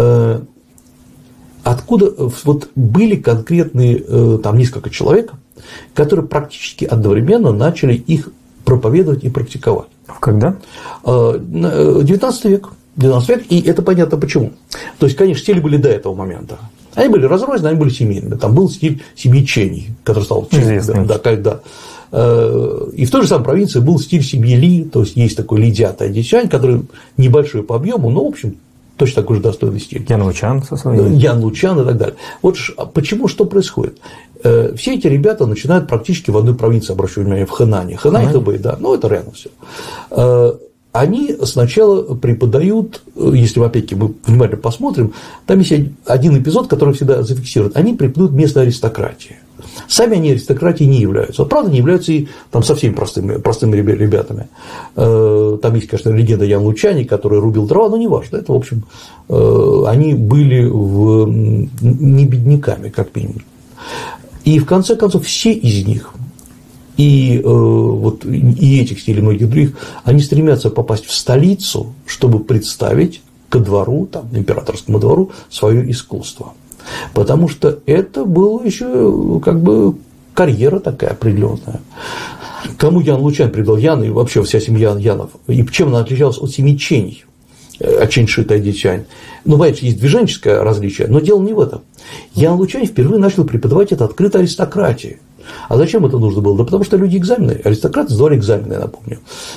откуда вот были конкретные там несколько человек, которые практически одновременно начали их проповедовать и практиковать. Когда? девятнадцатый век. девятнадцатый век, и это понятно почему. То есть, конечно, стили были до этого момента. Они были разрознены, они были семейными. Там был стиль семьи Чэнь, который стал Чэнь. Да, когда. И в той же самой провинции был стиль семьи Ли, то есть есть такой Ли-Дя Тайди-чань, который небольшой по объему, но, в общем, точно такой же достойный стиль. Ян Лучан со своим. Ян Лучан и так далее. Вот почему, что происходит? Все эти ребята начинают практически в одной провинции, обращаю внимание, в Хэнане. Хэнань, Хэбэй, да, ну это рядом все. Они сначала преподают, если мы опять-таки мы внимательно посмотрим, там есть один эпизод, который всегда зафиксирует, они преподают местной аристократии. Сами они аристократией не являются. Правда, не являются и там совсем простыми, простыми ребятами. Там есть, конечно, легенда Ян Лучани, который рубил дрова, но не важно. Это, в общем, они были в... не бедняками, как минимум. И в конце концов все из них, и, вот, и этих стилей, и многих других, они стремятся попасть в столицу, чтобы представить ко двору, там, императорскому двору, свое искусство. Потому что это была еще как бы карьера такая определенная. Кому Ян Лучань придал Ян и вообще вся семья Янов, и чем она отличалась от семьи Чэнь, от Чэньши Тайди-чань. Ну, понимаете, есть движенческое различие, но дело не в этом. Ян Лучань впервые начал преподавать это открыто аристократии. А зачем это нужно было? Да потому что люди экзамены, аристократы сдавали экзамены, я напомню.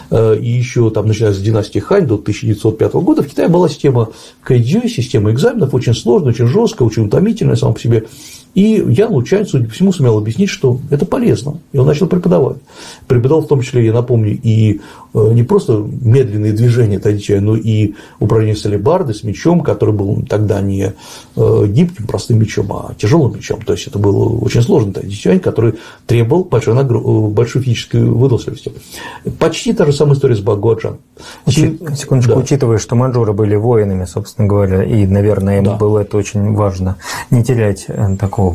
И еще там, начиная с династии Хань до тысяча девятьсот пятого года, в Китае была система кэйдзю, система экзаменов, очень сложная, очень жесткая, очень утомительная сама по себе. И Ян Лучань, судя по всему, сумел объяснить, что это полезно. И он начал преподавать. Преподавал в том числе, я напомню, и не просто медленные движения тайчи, но и управление с алебардой, с мечом, который был тогда не гибким, простым мечом, а тяжелым мечом. То есть это был очень сложный тайчи, который требовал большой, нагру... большой физической выносливости. Почти та же самая история с Багуаджан. Секундочку, да. Учитывая, что маньчжуры были воинами, собственно говоря, и, наверное, им да. было это очень важно, не терять такого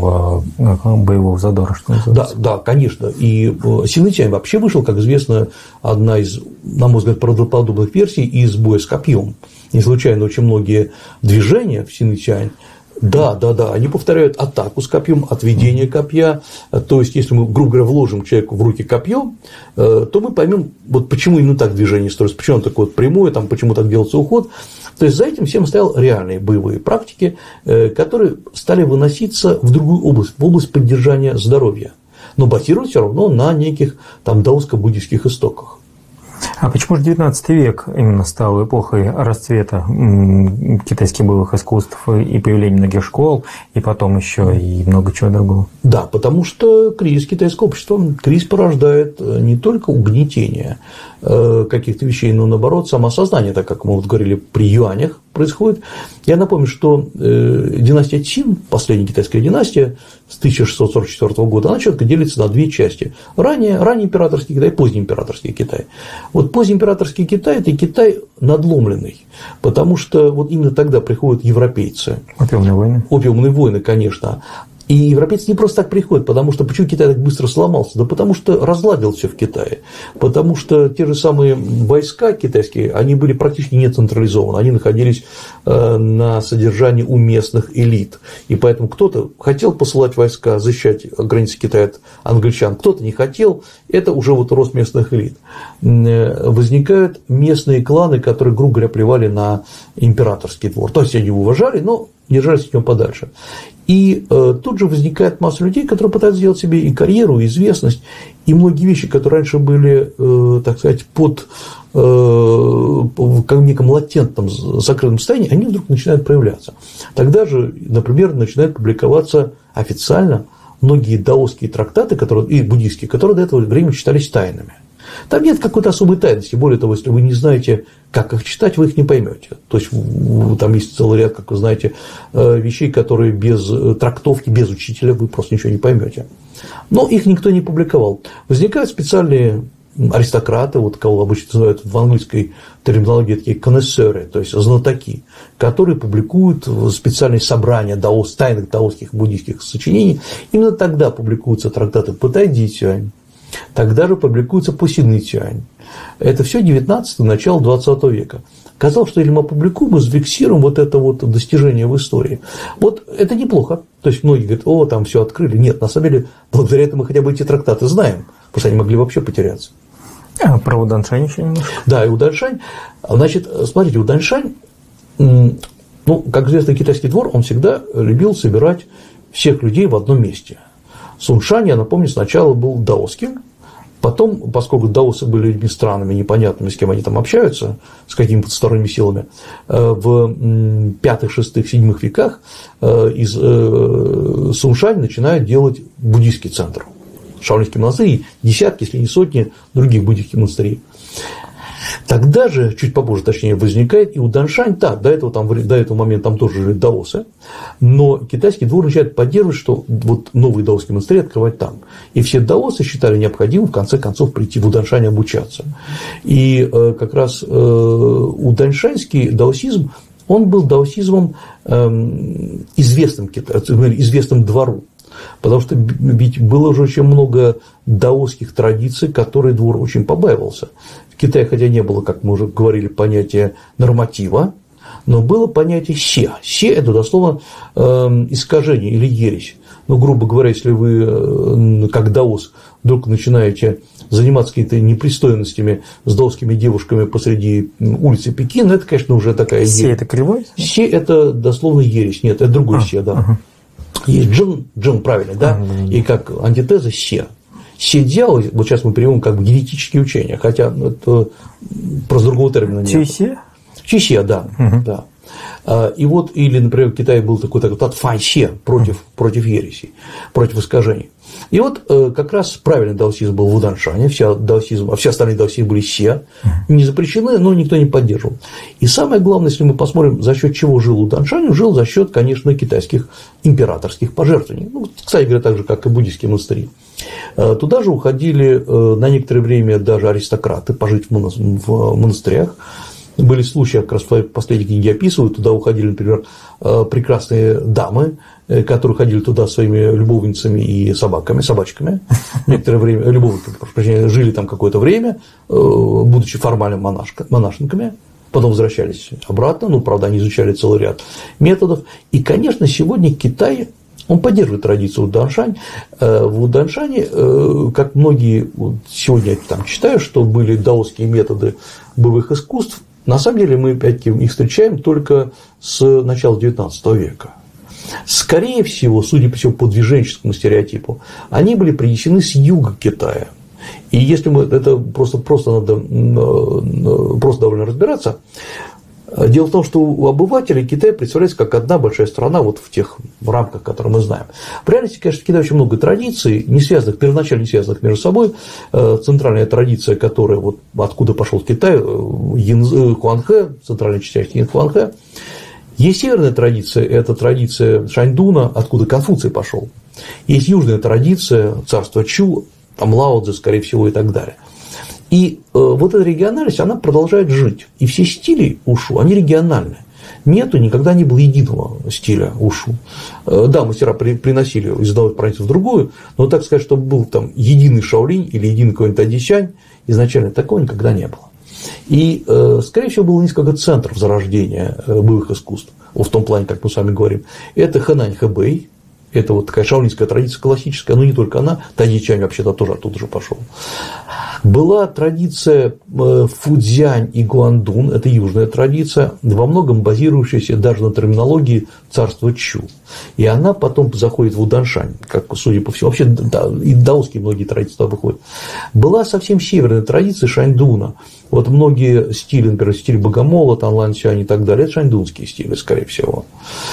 боевого задора, что называется. Да, да, конечно. И Синычань вообще вышел, как известно, одна из, на мой взгляд, правдоподобных версий из боя с копьем. Не случайно очень многие движения в Синычань, да, да, да, они повторяют атаку с копьем, отведение копья. То есть, если мы, грубо говоря, вложим человеку в руки копье, то мы поймем, вот почему именно так движение строится, почему оно такое вот прямое, там, почему так делается уход. То есть, за этим всем стояли реальные боевые практики, которые стали выноситься в другую область, в область поддержания здоровья, но базируясь все равно на неких там даоско-буддийских истоках. А почему же девятнадцатый век именно стал эпохой расцвета китайских боевых искусств и появления многих школ, и потом еще и много чего другого? Да, потому что кризис китайского общества, кризис порождает не только угнетение каких-то вещей, но наоборот самоосознание, так как мы вот говорили при юанях происходит. Я напомню, что династия Цин, последняя китайская династия с тысяча шестьсот сорок четвёртого года, она четко делится на две части. Ранее, ранний императорский Китай, поздний императорский Китай. Вот поздний императорский Китай – это Китай надломленный, потому что вот именно тогда приходят европейцы. Опиумные войны. Опиумные войны, конечно. И европейцы не просто так приходят, потому что почему Китай так быстро сломался? Да потому что разладил все в Китае. Потому что те же самые войска китайские, они были практически не централизованы, они находились на содержании у местных элит. И поэтому кто-то хотел посылать войска, защищать границы Китая от англичан, кто-то не хотел. Это уже вот рост местных элит. Возникают местные кланы, которые, грубо говоря, плевали на императорский двор. То есть они его уважали, но держались от него подальше. И э, тут же возникает масса людей, которые пытаются сделать себе и карьеру, и известность, и многие вещи, которые раньше были, э, так сказать, под э, в неком латентном закрытом состоянии, они вдруг начинают проявляться. Тогда же, например, начинают публиковаться официально многие даосские трактаты, которые, и буддийские, которые до этого времени считались тайнами. Там нет какой-то особой тайности, более того, если вы не знаете, как их читать, вы их не поймете. То есть там есть целый ряд, как вы знаете, вещей, которые без трактовки, без учителя вы просто ничего не поймете. Но их никто не публиковал. Возникают специальные аристократы, вот кого обычно называют в английской терминологии такие конессеры, то есть знатоки, которые публикуют специальные собрания даос, тайных даосских буддийских сочинений. Именно тогда публикуются трактаты по Тайди-Цюань. Тогда же публикуется по Синычань. Это все девятнадцатый, начало двадцатого века. Казалось, что если мы опубликуем, мы зафиксируем вот это вот достижение в истории. Вот это неплохо. То есть многие говорят, о, там все открыли. Нет, на самом деле, благодаря этому мы хотя бы эти трактаты знаем, потому что они могли вообще потеряться. А про Уданшань еще немножко. Да, и Уданшань. Значит, смотрите, Уданшань, ну, как известно, китайский двор, он всегда любил собирать всех людей в одном месте. Суншань, я напомню, сначала был даосским, потом, поскольку даосы были людьми странными, непонятными, с кем они там общаются, с какими потусторонними силами, в пятых, шестых, седьмых веках из Суншань начинают делать буддийский центр. Шаолиньский монастырь, десятки, если не сотни других буддийских монастырей. Тогда же, чуть попозже, точнее, возникает и Уданшань, так, до этого, там, до этого момента там тоже жили даосы, но китайский двор начинает поддерживать, что вот новые даосские монастыри открывать там. И все даосы считали необходимым, в конце концов, прийти в Уданшань обучаться. И э, как раз э, уданшаньский даосизм, он был даосизмом э, известным, известным двору. Потому что ведь было уже очень много даосских традиций, которые двор очень побаивался. В Китае, хотя не было, как мы уже говорили, понятия норматива, но было понятие се. Се – это дословно э, искажение или ересь. Ну, грубо говоря, если вы, э, как даос, вдруг начинаете заниматься какими-то непристойностями с даосскими девушками посреди улицы Пекина, это, конечно, уже такая ересь. Се – это кривой? Се – это дословно ересь. Нет, это другой а, се, да. Ага. есть джин, джин правильно, да, mm-hmm. и как антитеза се. Се-дзяо, вот сейчас мы переводим как бы генетические учения, хотя это просто другого термина нет. Чи-се? Чи-се, да, uh-huh. да. И вот, или, например, в Китае был такой тат-фань-се против, uh-huh. против ересей, против искажений. И вот как раз правильный даосизм был в Уданшане, вся даосизм, а все остальные даосизмы были се, не запрещены, но никто не поддерживал. И самое главное, если мы посмотрим, за счет чего жил Уданшань, жил за счет, конечно, китайских императорских пожертвований. Ну, кстати говоря, так же, как и буддийские монастыри. Туда же уходили на некоторое время даже аристократы пожить в монастырях. Были случаи, как раз в последней книге описывают, туда уходили, например, прекрасные дамы, которые ходили туда своими любовницами и собаками, собачками, некоторое время, любовниками, прошу прощения, жили там какое-то время, будучи формально монашниками, потом возвращались обратно, ну, правда, они изучали целый ряд методов. И, конечно, сегодня Китай, он поддерживает традицию Уданшань. В Уданшане, как многие сегодня там читают, что были даосские методы боевых искусств, на самом деле мы опять-таки их встречаем только с начала девятнадцатого века. Скорее всего, судя по всему, по движенческому стереотипу, они были принесены с юга Китая. И если мы это просто, просто надо просто довольно разбираться, дело в том, что у обывателей Китай представляется как одна большая страна вот в тех рамках, которые мы знаем. В реальности, конечно, в Китае очень много традиций, не связанных, первоначально не связанных между собой. Центральная традиция, которая вот откуда пошел Китай, Хуанхэ, центральная часть Хуанхэ. Есть северная традиция, это традиция Шаньдуна, откуда Конфуций пошел. Есть южная традиция, царство Чу, там Лао Цзэ, скорее всего, и так далее. И вот эта региональность, она продолжает жить. И все стили ушу, они региональны. Нету, никогда не было единого стиля ушу. Да, мастера приносили из одного правительства в другую, но так сказать, чтобы был там единый Шаолинь или единый какой-нибудь Адичань, изначально такого никогда не было. И, скорее всего, было несколько центров зарождения боевых искусств, в том плане, как мы с вами говорим. Это Хэнань Хэбэй, это вот такая шаолиньская традиция классическая, но не только она, Тайдичань вообще-то тоже оттуда же пошел. Была традиция Фудзянь и Гуандун, это южная традиция, во многом базирующаяся даже на терминологии царства Чу. И она потом заходит в Уданшань, как, судя по всему, вообще да, и даосские многие традиции туда выходят. Была совсем северная традиция Шаньдуна. Вот многие стили, например, стиль Богомола, Танланьсянь и так далее, это шаньдунские стили, скорее всего.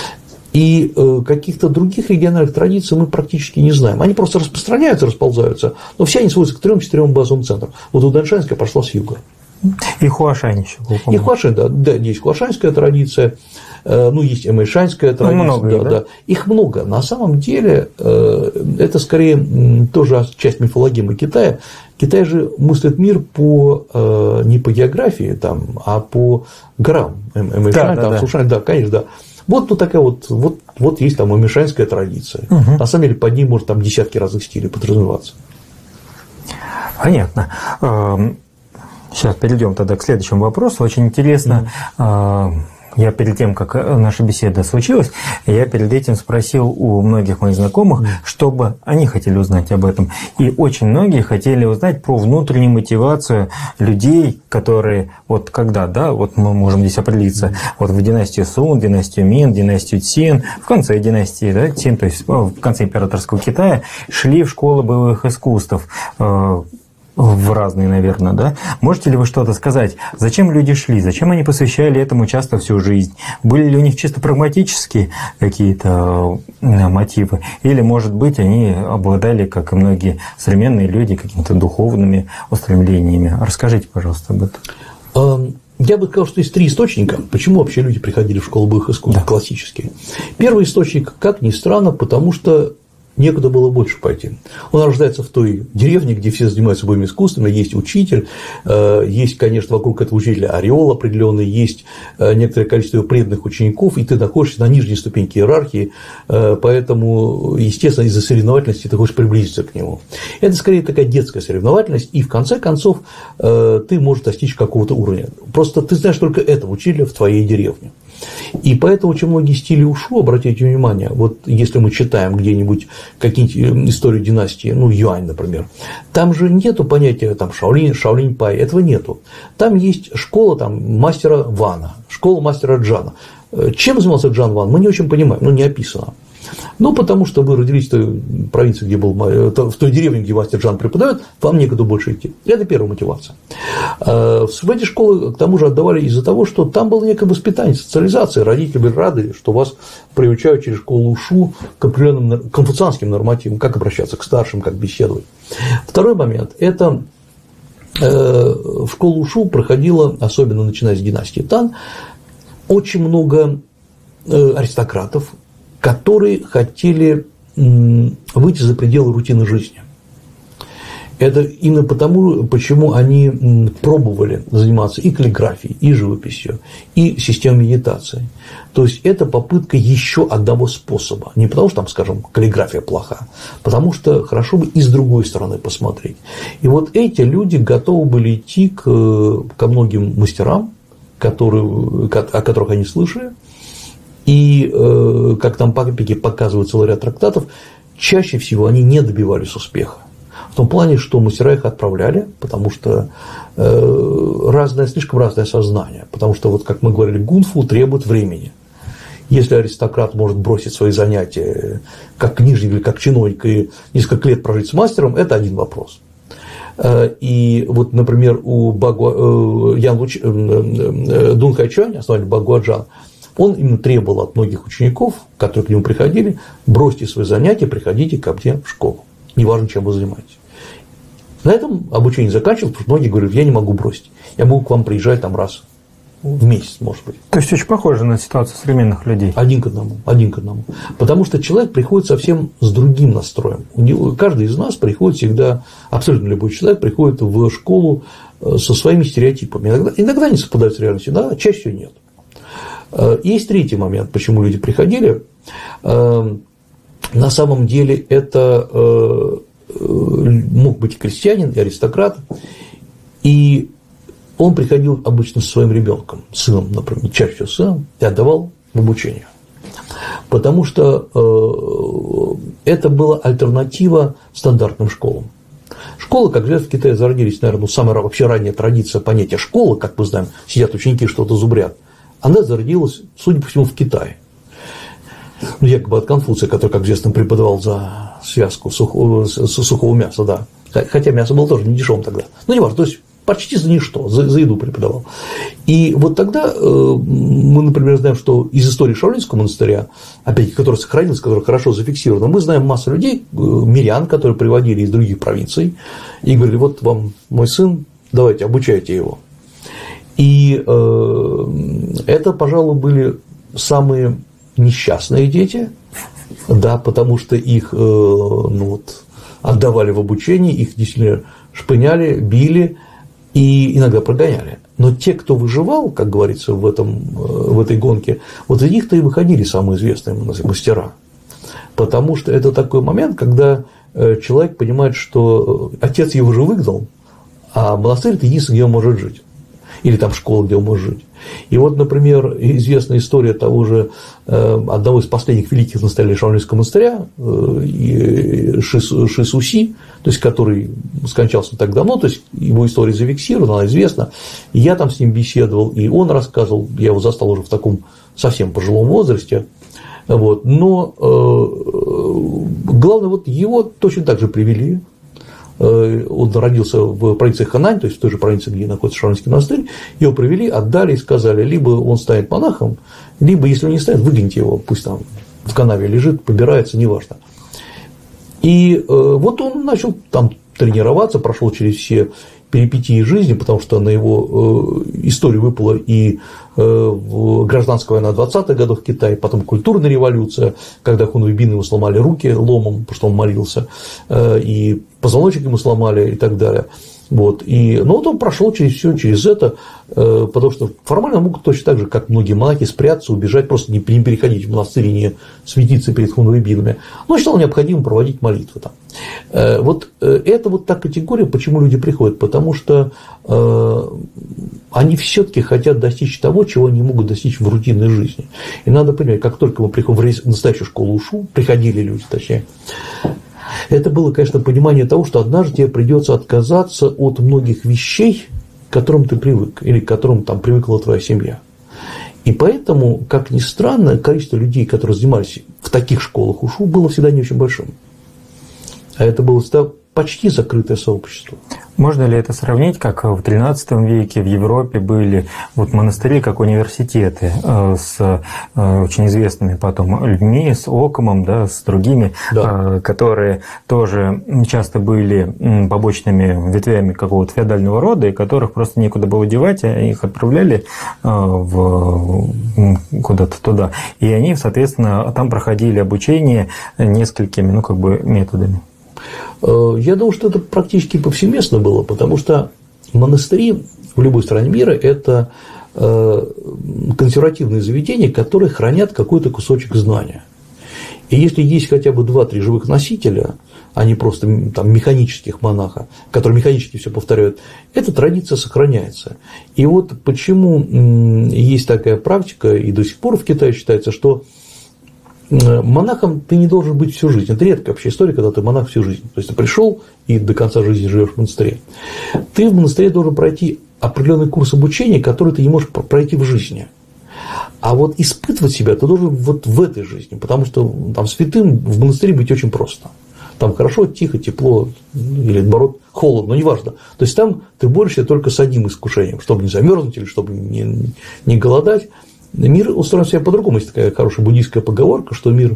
И каких-то других региональных традиций мы практически не знаем. Они просто распространяются, расползаются, но все они сводятся к трем-четырем базовым центрам. Вот уданшанская пошла с юга. И Хуашань еще. И Хуашань, да, да, есть хуашаньская традиция, ну, есть эмэйшаньская традиция. Много, да, да? Да. Их много. На самом деле, это скорее тоже часть мифологемы Китая. Китай же мыслит мир по, не по географии, там, а по горам. Эмэйшань, да, там, да, Сушань, да, конечно, да. Вот, ну, такая вот, вот, вот есть там эмэйшаньская традиция. Угу. На самом деле, под ней может там десятки разных стилей подразумеваться. Понятно. Сейчас перейдем тогда к следующему вопросу. Очень интересно. Mm-hmm. Я перед тем, как наша беседа случилась, я перед этим спросил у многих моих знакомых, mm. чтобы они хотели узнать об этом. И очень многие хотели узнать про внутреннюю мотивацию людей, которые вот когда, да, вот мы можем здесь определиться, mm. вот в династию Сун, династию Мин, династию Цин, в конце династии, да, Цин, то есть в конце императорского Китая, шли в школы боевых искусств, в разные, наверное, да? Можете ли вы что-то сказать? Зачем люди шли? Зачем они посвящали этому часто всю жизнь? Были ли у них чисто прагматические какие-то мотивы? Или, может быть, они обладали, как и многие современные люди, какими-то духовными устремлениями? Расскажите, пожалуйста, об этом. Я бы сказал, что есть три источника, почему вообще люди приходили в школу боевых искусств, да, классические. Первый источник, как ни странно, потому что некуда было больше пойти. Он рождается в той деревне, где все занимаются боевыми искусствами, есть учитель, есть, конечно, вокруг этого учителя ореол определенный, есть некоторое количество преданных учеников, и ты находишься на нижней ступеньке иерархии, поэтому, естественно, из-за соревновательности ты хочешь приблизиться к нему. Это скорее такая детская соревновательность, и в конце концов ты можешь достичь какого-то уровня. Просто ты знаешь только этого учителя в твоей деревне. И поэтому очень многие стили ушу, обратите внимание, вот если мы читаем где-нибудь какие-нибудь истории династии, ну, Юань, например, там же нету понятия там, Шаолинь, Шаолинь Пай, этого нету. Там есть школа там, мастера Вана, школа мастера Джана. Чем занимался Джан Ван, мы не очень понимаем, ну, не описано. Ну, потому что вы родились в той провинции, где был, в той деревне, где мастер Джан преподает, вам некуда больше идти. Это первая мотивация. В эти школы, к тому же, отдавали из-за того, что там было некое воспитание, социализация. Родители были рады, что вас приучают через школу ушу к определенным конфуцианским нормативам, как обращаться к старшим, как беседовать. Второй момент – это в школу ушу проходило, особенно начиная с династии Тан, очень много аристократов, которые хотели выйти за пределы рутины жизни. Это именно потому, почему они пробовали заниматься и каллиграфией, и живописью, и системой медитации. То есть это попытка еще одного способа. Не потому, что там, скажем, каллиграфия плоха, потому что хорошо бы и с другой стороны посмотреть. И вот эти люди готовы были идти к, ко многим мастерам, которые, о которых они слышали. И, как там папики показывают целый ряд трактатов, чаще всего они не добивались успеха. В том плане, что мастера их отправляли, потому что разное, слишком разное сознание. Потому что, вот, как мы говорили, гунфу требует времени. Если аристократ может бросить свои занятия как книжник или как чиновник и несколько лет прожить с мастером, это один вопрос. И вот, например, у Багуа, Ян Луч, Дун Хайчуань, основатель Багуаджан, он именно требовал от многих учеников, которые к нему приходили: бросьте свои занятия, приходите ко мне в школу, неважно, чем вы занимаетесь. На этом обучение заканчивалось, потому что многие говорят: я не могу бросить, я могу к вам приезжать там раз в месяц, может быть. То есть очень похоже на ситуацию современных людей. Один к одному, один к одному. Потому что человек приходит совсем с другим настроем. У него, каждый из нас приходит всегда, абсолютно любой человек приходит в школу со своими стереотипами. Иногда, иногда не совпадают с реальностью, да, чаще всего нет. Есть третий момент, почему люди приходили. На самом деле это мог быть крестьянин и аристократ, и он приходил обычно со своим ребенком, сыном, например, чаще всего сыном, и отдавал в обучение. Потому что это была альтернатива стандартным школам. Школы, как говорят, в Китае зародились, наверное, ну, самая вообще ранняя традиция понятия школы, как мы знаем, сидят ученики, что-то зубрят. Она зародилась, судя по всему, в Китае. Ну, якобы от Конфуция, который, как известно, преподавал за связку сухого, сухого мяса, да. Хотя мясо было тоже не дешевым тогда. Ну, не важно, то есть почти за ничто, за, за еду преподавал. И вот тогда мы, например, знаем, что из истории Шаолиньского монастыря, опять-таки, которая сохранилась, которая хорошо зафиксирована, мы знаем массу людей, мирян, которые приводили из других провинций и говорили: вот вам мой сын, давайте, обучайте его. И это, пожалуй, были самые несчастные дети, да, потому что их ну, вот, отдавали в обучение, их действительно шпыняли, били и иногда прогоняли. Но те, кто выживал, как говорится в, этом, в этой гонке, вот из них-то и выходили самые известные мастера. Потому что это такой момент, когда человек понимает, что отец его же выгнал, а монастырь – это единственное, где он может жить. Или там школа, где он может жить. И вот, например, известная история того же одного из последних великих настоятелей Шаолиньского монастыря, Шисуси, то есть который скончался не так давно, то есть его история зафиксирована, она известна. И я там с ним беседовал, и он рассказывал, я его застал уже в таком совсем пожилом возрасте. Вот, но главное, вот его точно так же привели. Он родился в провинции Ханань, то есть в той же провинции, где находится Шаолиньский монастырь, его привели, отдали и сказали: либо он станет монахом, либо, если он не станет, выгоните его, пусть там в канаве лежит, побирается, неважно. И вот он начал там тренироваться, прошел через все перипетии жизни, потому что на его историю выпала и гражданская война двадцатых годов в Китае, потом культурная революция, когда хунвейбины ему сломали руки ломом, потому что он молился, и позвоночник ему сломали и так далее. Вот. И, ну, вот он прошел через все, через это, потому что формально могут точно так же, как многие монахи, спрятаться, убежать, просто не переходить в монастырь и не светиться перед хунвейбинами. Но считал необходимым проводить молитвы там. Вот это вот та категория, почему люди приходят, потому что они все-таки хотят достичь того, чего они не могут достичь в рутинной жизни. И надо понимать, как только мы приходим в настоящую школу ушу, приходили люди, точнее, это было, конечно, понимание того, что однажды тебе придется отказаться от многих вещей, к которым ты привык, или к которым там привыкла твоя семья. И поэтому, как ни странно, количество людей, которые занимались в таких школах ушу было всегда не очень большим. А это было всегда почти закрытое сообщество. Можно ли это сравнить, как в тринадцатом веке в Европе были вот монастыри как университеты с очень известными потом людьми, с Оккамом, да, с другими, да, которые тоже часто были побочными ветвями какого-то феодального рода, и которых просто некуда было девать, а их отправляли в, куда-то туда. И они, соответственно, там проходили обучение несколькими, ну, как бы, методами. Я думаю, что это практически повсеместно было, потому что монастыри в любой стране мира – это консервативные заведения, которые хранят какой-то кусочек знания. И если есть хотя бы два-три живых носителя, а не просто там, механических монаха, которые механически все повторяют, эта традиция сохраняется. И вот почему есть такая практика, и до сих пор в Китае считается, что монахом ты не должен быть всю жизнь. Это редкая вообще история, когда ты монах всю жизнь. То есть ты пришел и до конца жизни живешь в монастыре. Ты в монастыре должен пройти определенный курс обучения, который ты не можешь пройти в жизни. А вот испытывать себя ты должен вот в этой жизни, потому что там святым в монастыре быть очень просто. Там хорошо, тихо, тепло, или наоборот холодно, но неважно. То есть там ты борешься только с одним искушением, чтобы не замерзнуть или чтобы не, не голодать. Мир устроен себя по-другому. Есть такая хорошая буддийская поговорка, что мир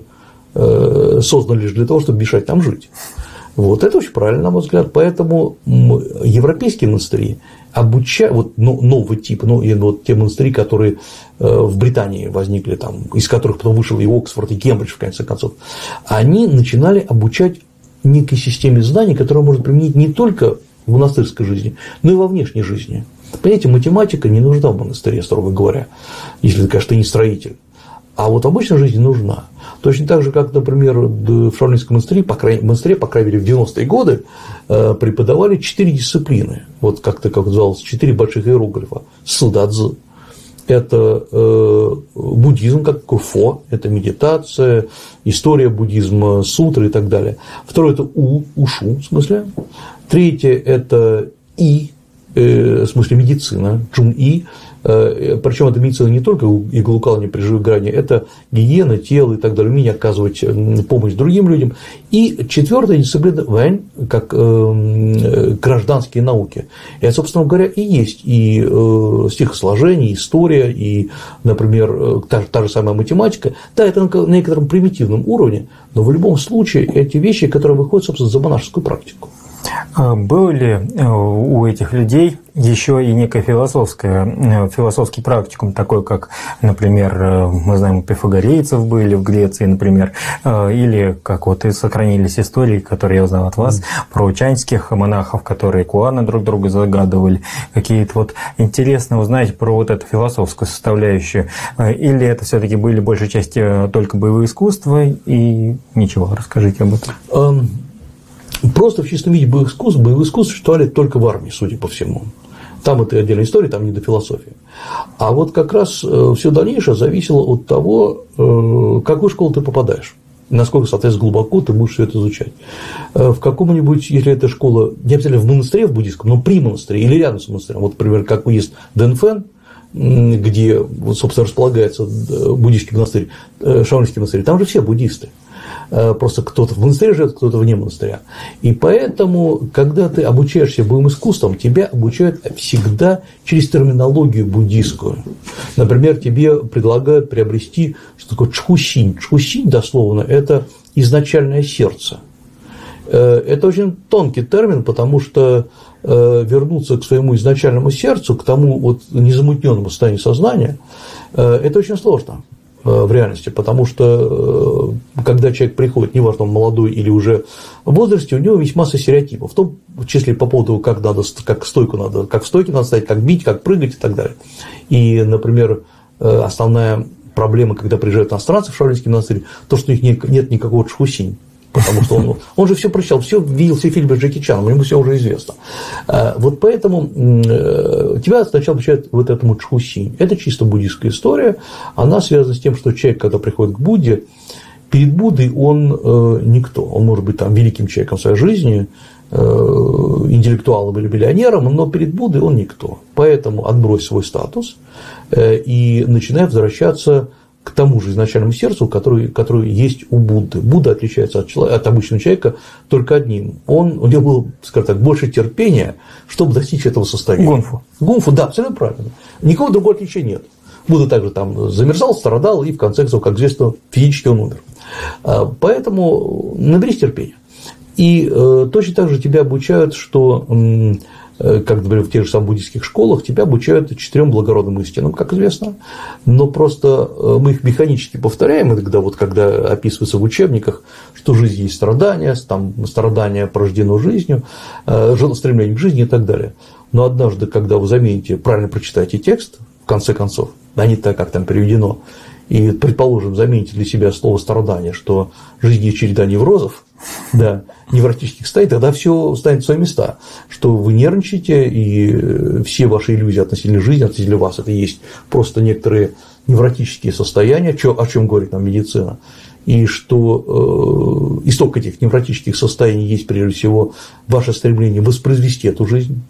создан лишь для того, чтобы мешать нам жить. Вот это очень правильно, на мой взгляд. Поэтому европейские монастыри обучают, вот новый тип, ну, и вот те монастыри, которые в Британии возникли, там, из которых потом вышел и Оксфорд, и Кембридж, в конце концов, они начинали обучать некой системе знаний, которую можно применить не только в монастырской жизни, но и во внешней жизни. Понимаете, математика не нужна в монастыре, строго говоря, если, конечно, ты не строитель. А вот в обычной жизни нужна. Точно так же, как, например, в Шаолиньском монастыре, по крайней, монастыре, по крайней мере, в девяностые годы преподавали четыре дисциплины. Вот как-то, как называлось, четыре больших иероглифа. Судадзи. Это э, буддизм, как фо, это медитация, история буддизма, сутры и так далее. Второе – это у, ушу, в смысле. Третье – это и, э, в смысле медицина, чун-и. Э, причем это медицина не только иглоукалывание при живой грани, это гигиена тела и так далее, умение оказывать помощь другим людям. И четвертая дисциплина – вэнь, как э, гражданские науки. Это, собственно говоря, и есть и э, стихосложение, и история, и, например, та, та же самая математика. Да, это на некотором примитивном уровне, но в любом случае эти вещи, которые выходят, собственно, за монашескую практику. Был ли у этих людей еще и некая философская, философский практикум, такой как, например, мы знаем, у пифагорейцев были в Греции, например, или как вот и сохранились истории, которые я узнал от вас, mm. про чаньских монахов, которые куаны друг друга загадывали, какие-то вот интересно узнать про вот эту философскую составляющую, или это все-таки были большей части только боевые искусства и ничего, расскажите об этом. Um... Просто в чистом виде боевых искусств, боевые искусства существовали только в армии, судя по всему. Там это отдельная история, там не до философии. А вот как раз все дальнейшее зависело от того, в какую школу ты попадаешь, насколько, соответственно, глубоко ты будешь все это изучать. В каком-нибудь, если это школа, не обязательно в монастыре в буддийском, но при монастыре или рядом с монастырем, вот, например, как есть Дэнфэн, где, вот, собственно, располагается буддийский монастырь, шаолиньский монастырь, там же все буддисты. Просто кто-то в монастыре живет, кто-то вне монастыря. И поэтому, когда ты обучаешься боевым искусствам, тебя обучают всегда через терминологию буддийскую. Например, тебе предлагают приобрести что такое чхусинь. Чхусинь, дословно, это изначальное сердце. Это очень тонкий термин, потому что вернуться к своему изначальному сердцу, к тому вот незамутненному состоянию сознания, это очень сложно в реальности, потому что когда человек приходит, неважно, он молодой или уже в возрасте, у него есть масса стереотипов, в том числе по поводу, как надо, как стойку надо, как в стойке надо стоять, как бить, как прыгать и так далее. И, например, основная проблема, когда приезжают иностранцы в Шаолиньский монастырь, то, что у них нет никакого чхусинь. Потому что он, он же все прочитал, все видел все фильмы с Джеки Чаном, ему все уже известно. Вот поэтому тебя сначала обучают вот этому чхусинь. Это чисто буддийская история. Она связана с тем, что человек, когда приходит к Будде, перед Буддой он никто. Он может быть там великим человеком в своей жизни, интеллектуалом или миллионером, но перед Буддой он никто. Поэтому отбрось свой статус и начинай возвращаться к тому же изначальному сердцу, который, который есть у Будды. Будда отличается от, человека, от обычного человека только одним. Он, у него было, скажем так, больше терпения, чтобы достичь этого состояния. Гунфу. Гунфу, да, абсолютно правильно. Никакого другого отличия нет. Будда также там замерзал, страдал, и в конце концов, как известно, физически он умер. Поэтому наберись терпения. И э, точно так же тебя обучают, что, э, как, например, в тех же самых буддийских школах, тебя обучают четырем благородным истинам, как известно, но просто мы их механически повторяем, иногда, вот, когда описывается в учебниках, что жизнь есть страдания, там, страдания порождено жизнью, э, стремлением к жизни и так далее. Но однажды, когда вы заметите, правильно прочитаете текст, в конце концов, а не так, как там переведено, и, предположим, замените для себя слово «страдание», что жизнь есть череда неврозов, да, невротических состояний, тогда все станет в свои места, что вы нервничаете, и все ваши иллюзии относительно жизни, относительно вас, это есть просто некоторые невротические состояния, о чем говорит нам медицина, и что э, исток этих невротических состояний есть, прежде всего, ваше стремление воспроизвести эту жизнь.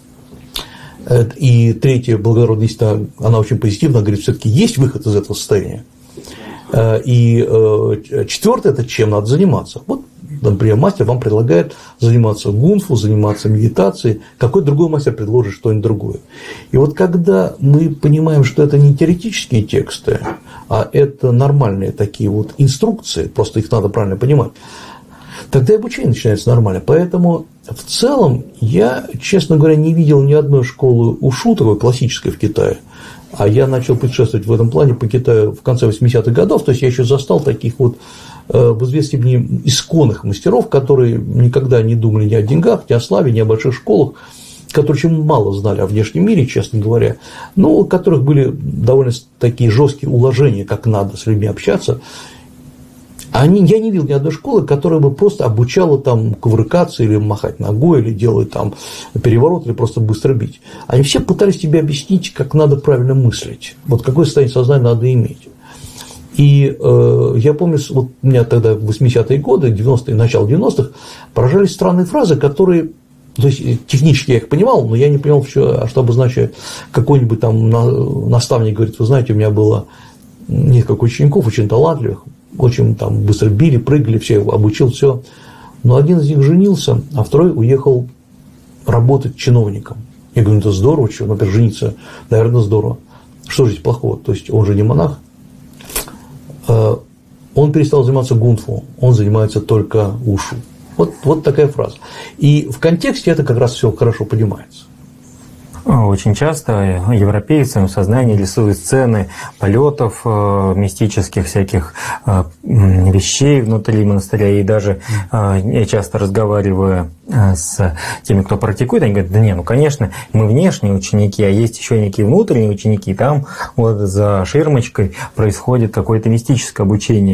И третья благородная истина, она очень позитивно говорит, все-таки есть выход из этого состояния. И четвертое – это чем надо заниматься. Вот, например, мастер вам предлагает заниматься гунфу, заниматься медитацией, какой другой мастер предложит что-нибудь другое. И вот когда мы понимаем, что это не теоретические тексты, а это нормальные такие вот инструкции, просто их надо правильно понимать, тогда и обучение начинается нормально. Поэтому в целом я, честно говоря, не видел ни одной школы ушу, такой классической в Китае. А я начал путешествовать в этом плане по Китаю в конце восьмидесятых годов, то есть я еще застал таких вот в известной степени исконных мастеров, которые никогда не думали ни о деньгах, ни о славе, ни о больших школах, которые очень мало знали о внешнем мире, честно говоря, но у которых были довольно такие жесткие уложения, как надо с людьми общаться. Они, я не видел ни одной школы, которая бы просто обучала там кувыркаться или махать ногой, или делать там переворот, или просто быстро бить. Они все пытались тебе объяснить, как надо правильно мыслить, вот какое состояние сознания надо иметь. И э, я помню, вот у меня тогда в восьмидесятые годы, девяностые, начало девяностых, поражались странные фразы, которые, то есть технически я их понимал, но я не понимал, что, что обозначает. Какой-нибудь там наставник говорит, вы знаете, у меня было несколько учеников очень талантливых, очень там быстро били, прыгали, все обучил, все. Но один из них женился, а второй уехал работать чиновником. Я говорю, ну это здорово, что, например, жениться, наверное, здорово. Что же здесь плохого? То есть он же не монах. Он перестал заниматься гунфу, он занимается только ушу. Вот, вот такая фраза. И в контексте это как раз все хорошо понимается. Очень часто европейцы в сознании рисуют сцены полетов, мистических всяких вещей внутри монастыря. И даже я часто разговариваю с теми, кто практикует, они говорят, да не, ну конечно, мы внешние ученики, а есть еще некие внутренние ученики, там вот за ширмочкой происходит какое-то мистическое обучение.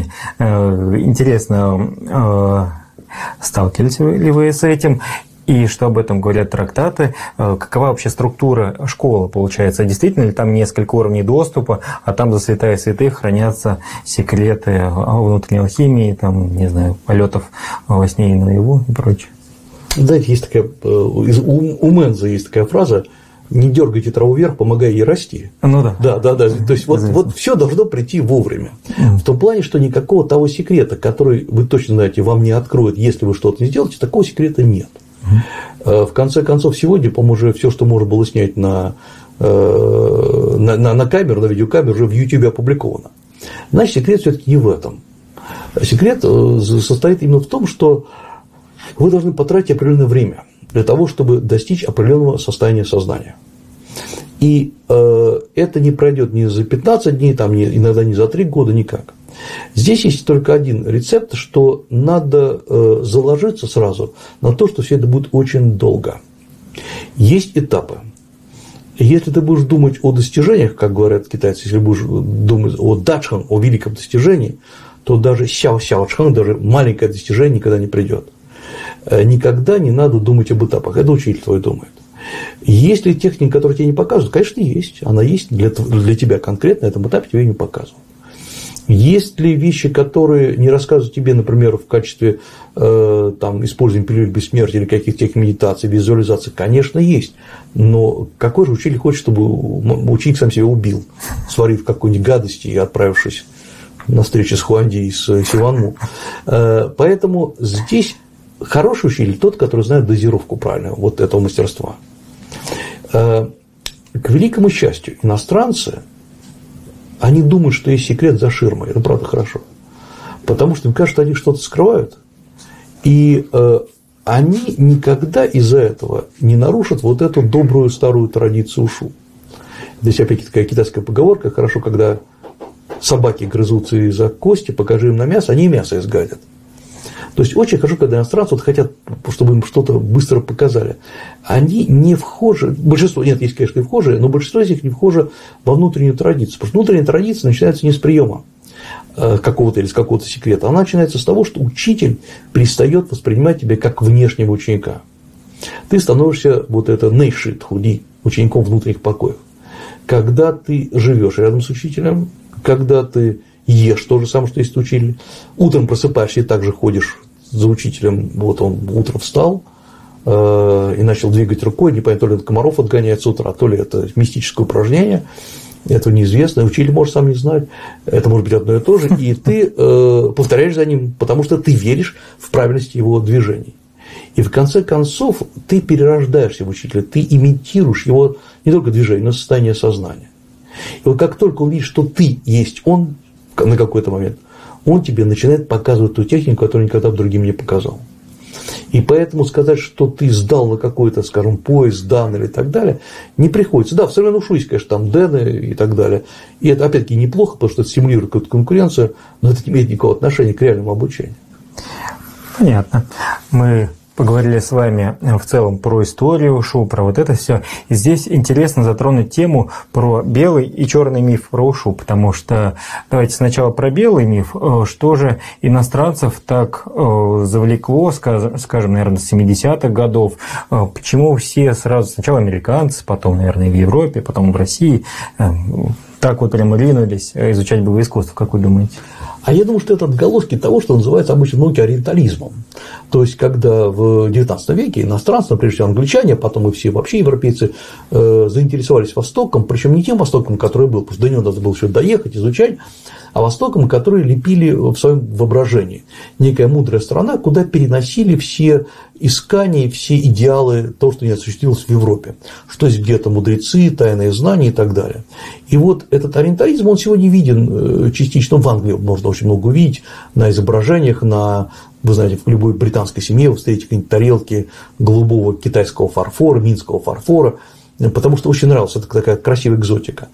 Интересно, сталкивались ли вы с этим? И что об этом говорят трактаты? Какова вообще структура школы получается? Действительно ли там несколько уровней доступа, а там за святая святых хранятся секреты внутренней алхимии, там, не знаю, полетов во сне и наяву и прочее? Знаете, есть такая, у Менза есть такая фраза: не дергайте траву вверх, помогай ей расти. Ну да. Да, да, да. То есть вот, вот все должно прийти вовремя. В том плане, что никакого того секрета, который вы точно знаете, вам не откроют, если вы что-то не сделаете, такого секрета нет. В конце концов, сегодня, по-моему, уже все, что можно было снять на, на, на, на камеру, на видеокамеру, уже в YouTube опубликовано. Значит, секрет все-таки не в этом. Секрет состоит именно в том, что вы должны потратить определенное время для того, чтобы достичь определенного состояния сознания. И э, это не пройдет ни за пятнадцать дней, там, ни, иногда не за три года, никак. Здесь есть только один рецепт, что надо э, заложиться сразу на то, что все это будет очень долго. Есть этапы. Если ты будешь думать о достижениях, как говорят китайцы, если будешь думать о дачхан, о великом достижении, то даже сяо-сяо-чхан, даже маленькое достижение никогда не придет. Никогда не надо думать об этапах. Это учитель твой думает. Есть ли техника, которую тебе не показывают? Конечно, есть. Она есть для, для тебя конкретно, на этом этапе тебе не показывают. Есть ли вещи, которые не рассказывают тебе, например, в качестве э, там, использования пилюль бессмертия или каких-то тех медитаций, визуализаций? Конечно, есть. Но какой же учитель хочет, чтобы ученик сам себя убил, сварив какой-нибудь гадости и отправившись на встречу с Хуанди и с Сиванму? Э, поэтому здесь хороший учитель тот, который знает дозировку правильно вот этого мастерства. Э, к великому счастью, иностранцы, они думают, что есть секрет за ширмой. Это правда хорошо. Потому что им кажется, что они что-то скрывают. И э, они никогда из-за этого не нарушат вот эту добрую старую традицию ушу. Здесь опять такая китайская поговорка: хорошо, когда собаки грызутся из-за кости, покажи им на мясо, они и мясо изгадят. То есть очень хорошо, когда иностранцы вот хотят, чтобы им что-то быстро показали. Они не вхожи, большинство, нет, есть, конечно, и вхожие, но большинство из них не вхожи во внутреннюю традицию. Потому что внутренняя традиция начинается не с приема какого-то или с какого-то секрета, она начинается с того, что учитель перестает воспринимать тебя как внешнего ученика. Ты становишься вот это нейшит худи, учеником внутренних покоев. Когда ты живешь рядом с учителем, когда ты ешь то же самое, что есть учитель, утром просыпаешься и также ходишь за учителем, вот он утром встал э, и начал двигать рукой, не понятно, то ли это комаров отгоняет с утра, то ли это мистическое упражнение, это неизвестно, учитель может сам не знать, это может быть одно и то же, и ты э, повторяешь за ним, потому что ты веришь в правильность его движений. И в конце концов ты перерождаешься в учителя, ты имитируешь его не только движение, но и состояние сознания. И вот как только он видит, что ты есть он на какой-то момент, он тебе начинает показывать ту технику, которую никогда другим не показал. И поэтому сказать, что ты сдал на какой-то, скажем, поезд, дан или так далее, не приходится. Да, в современном ушу есть, конечно, там дэны и так далее. И это, опять-таки, неплохо, потому что это стимулирует какую-то конкуренцию, но это не имеет никакого отношения к реальному обучению. Понятно. Мы поговорили с вами в целом про историю ушу, про вот это все. И здесь интересно затронуть тему про белый и черный миф про ушу, потому что давайте сначала про белый миф. Что же иностранцев так завлекло, скажем, наверное, с семидесятых годов? Почему все сразу, сначала американцы, потом, наверное, в Европе, потом в России, так вот прямо ринулись изучать боевое искусство, как вы думаете? А я думаю, что это отголоски того, что называется обычно в науке ориентализмом. То есть, когда в девятнадцатом веке иностранцы, прежде всего англичане, а потом и все вообще европейцы, заинтересовались Востоком, причем не тем Востоком, который был, потому что до него надо было еще доехать, изучать, а Востоком, который лепили в своем воображении. Некая мудрая страна, куда переносили все искания, все идеалы того, что не осуществилось в Европе. Что есть где-то мудрецы, тайные знания и так далее. И вот этот ориентализм, он сегодня виден частично в Англии, можно очень много увидеть на изображениях, на, вы знаете, в любой британской семье вы встретите какие-нибудь тарелки голубого китайского фарфора, минского фарфора, потому что очень нравилась, это такая красивая экзотика.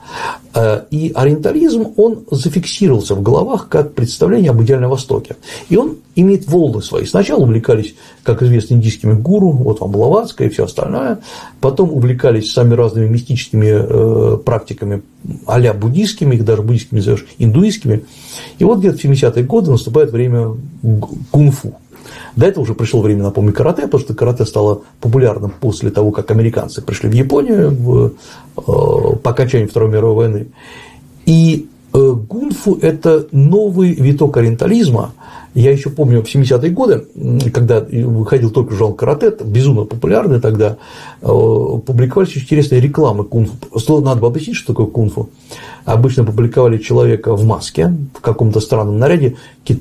И ориентализм, он зафиксировался в головах как представление об идеальном Востоке. И он имеет волны свои. Сначала увлекались, как известно, индийскими гуру, вот вам Блаватская и все остальное. Потом увлекались самыми разными мистическими практиками а-ля буддийскими, их даже буддийскими назовешь, индуистскими. И вот где-то в семидесятые годы наступает время кунг-фу. До этого уже пришло время, напомню, карате, потому что карате стало популярным после того, как американцы пришли в Японию в, э, по окончанию Второй мировой войны. И э, кунг-фу – это новый виток ориентализма. Я еще помню в семидесятые годы, когда выходил только журнал карате, безумно популярный тогда, э, публиковались очень интересные рекламы кунг-фу. Надо бы объяснить, что такое кунг-фу. Обычно публиковали человека в маске, в каком-то странном наряде,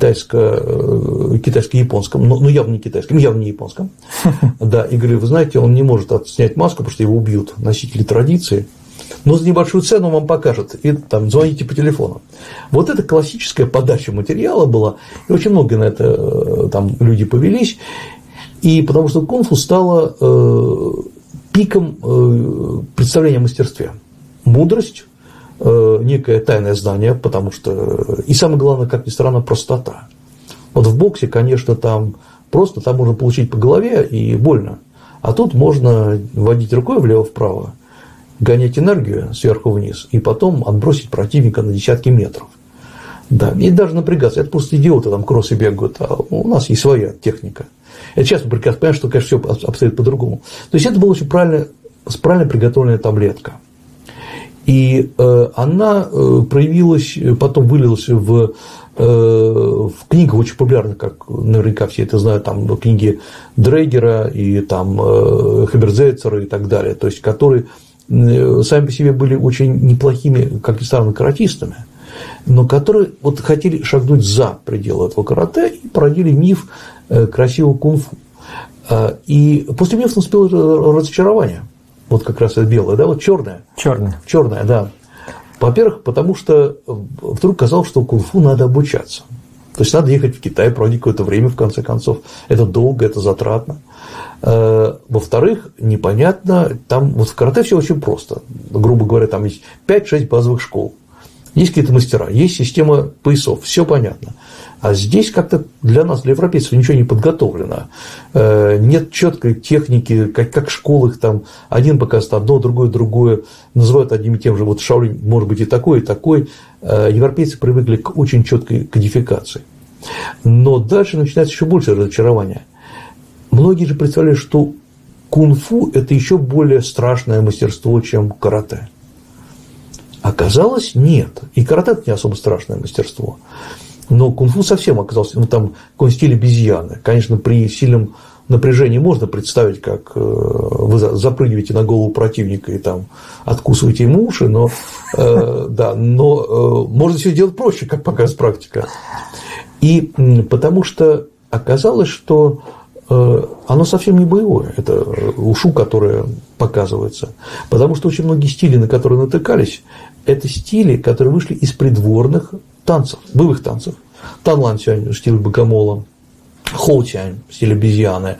китайско- китайско-японском, но явно не китайском, явно не японском. Да, и говорили, вы знаете, он не может снять маску, потому что его убьют носители традиции, но за небольшую цену он вам покажет, и там звоните по телефону. Вот это классическая подача материала была, и очень много на это там люди повелись, и потому что кунг-фу стало э, пиком э, представления о мастерстве. Мудрость, некое тайное знание, потому что, и самое главное, как ни странно, простота. Вот в боксе, конечно, там просто, там можно получить по голове и больно, а тут можно водить рукой влево-вправо, гонять энергию сверху вниз и потом отбросить противника на десятки метров. Да, и даже напрягаться, это просто идиоты там кроссы бегают, а у нас есть своя техника. Это сейчас мы прекрасно понимаем, что, конечно, все обстоит по-другому. То есть это была очень правильно, правильно приготовленная таблетка. И И она проявилась, потом вылилась в, в книгах очень популярных, как наверняка все это знают, там книги Дрейгера и там Хаберзейцера и так далее, то есть которые сами по себе были очень неплохими, как ни странно, каратистами, но которые вот хотели шагнуть за пределы этого карате и породили миф красивого кунг-фу. И после мифа наступило разочарование. Вот как раз это белое, да, вот черное. Черное. Черное, да. Во-первых, потому что вдруг казалось, что кунг-фу надо обучаться. То есть надо ехать в Китай, проводить какое-то время, в конце концов. Это долго, это затратно. Во-вторых, непонятно, там вот в карате все очень просто. Грубо говоря, там есть пять-шесть базовых школ. Есть какие-то мастера, есть система поясов, все понятно. А здесь как-то для нас, для европейцев, ничего не подготовлено. Нет четкой техники, как, как в школах, там один показывает одно, другое, другое, называют одним и тем же, вот Шаолинь может быть и такой, и такой. Европейцы привыкли к очень четкой кодификации. Но дальше начинается еще больше разочарования. Многие же представляли, что кунг-фу – это еще более страшное мастерство, чем карате. Оказалось, нет. И карате – это не особо страшное мастерство. Но кунг-фу совсем оказался, ну, там, какой стиль обезьяны. Конечно, при сильном напряжении можно представить, как вы запрыгиваете на голову противника и там откусываете ему уши, но, э, да, но э, можно все делать проще, как показывает практика. И потому что оказалось, что э, оно совсем не боевое, это ушу, которое показывается. Потому что очень многие стили, на которые натыкались, это стили, которые вышли из придворных танцев, боевых танцев. Танлан-сюань, стиль богомола, хоу-сюань, стиль обезьяны,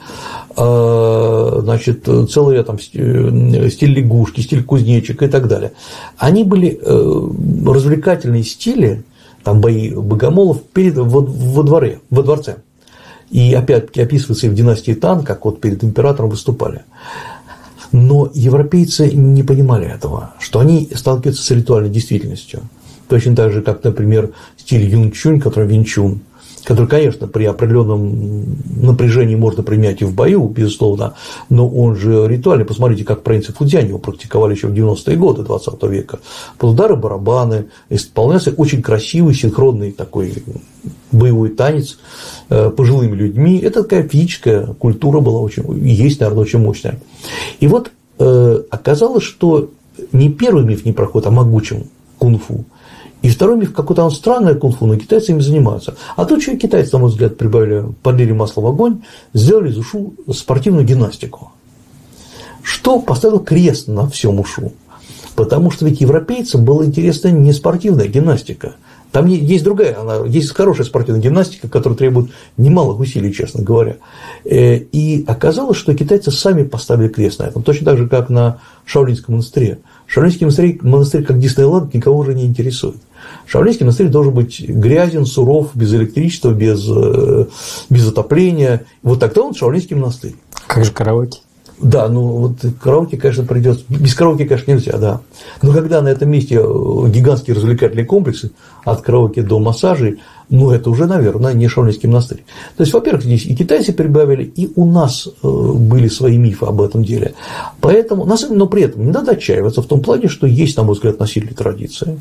значит, целый там стиль лягушки, стиль кузнечика и так далее. Они были развлекательные стили, там бои богомолов перед, во, во дворе, во дворце. И опять-таки описывается и в династии Тан, как вот перед императором выступали. Но европейцы не понимали этого, что они сталкиваются с ритуальной действительностью. Точно так же, как, например, стиль юнчунь, который винчун, который, конечно, при определенном напряжении можно применять и в бою, безусловно, но он же ритуальный. Посмотрите, как принцы Фудзянь его практиковали еще в девяностые годы двадцатого века. Под удары барабаны, исполнялся очень красивый, синхронный такой боевой танец пожилыми людьми. Это такая физическая культура была очень, есть, наверное, очень мощная. И вот оказалось, что не первый миф не проходит о могучем кунг-фу. И второй миф, какое-то он странное кунг-фу, но китайцы им занимаются. А тут что китайцы, на мой взгляд, прибавили, подлили масло в огонь, сделали из ушу спортивную гимнастику. Что поставило крест на всем ушу. Потому что ведь европейцам была интересна не спортивная гимнастика. Там есть другая, она, есть хорошая спортивная гимнастика, которая требует немалых усилий, честно говоря. И оказалось, что китайцы сами поставили крест на этом, точно так же, как на Шаолиньском монастыре. Шаолиньский монастырь, монастырь как Диснейленд, никого уже не интересует. Шаолиньский монастырь должен быть грязен, суров, без электричества, без, без отопления. Вот тогда он Шаолиньский монастырь. Как же караоке? Да, ну вот караоке, конечно, придется. Без караоке, конечно, нельзя, да. Но когда на этом месте гигантские развлекательные комплексы, от караоке до массажей, ну это уже, наверное, не Шаолиньский монастырь. То есть, во-первых, здесь и китайцы прибавили, и у нас были свои мифы об этом деле. Поэтому, но при этом не надо отчаиваться в том плане, что есть, на мой взгляд, носители традиции.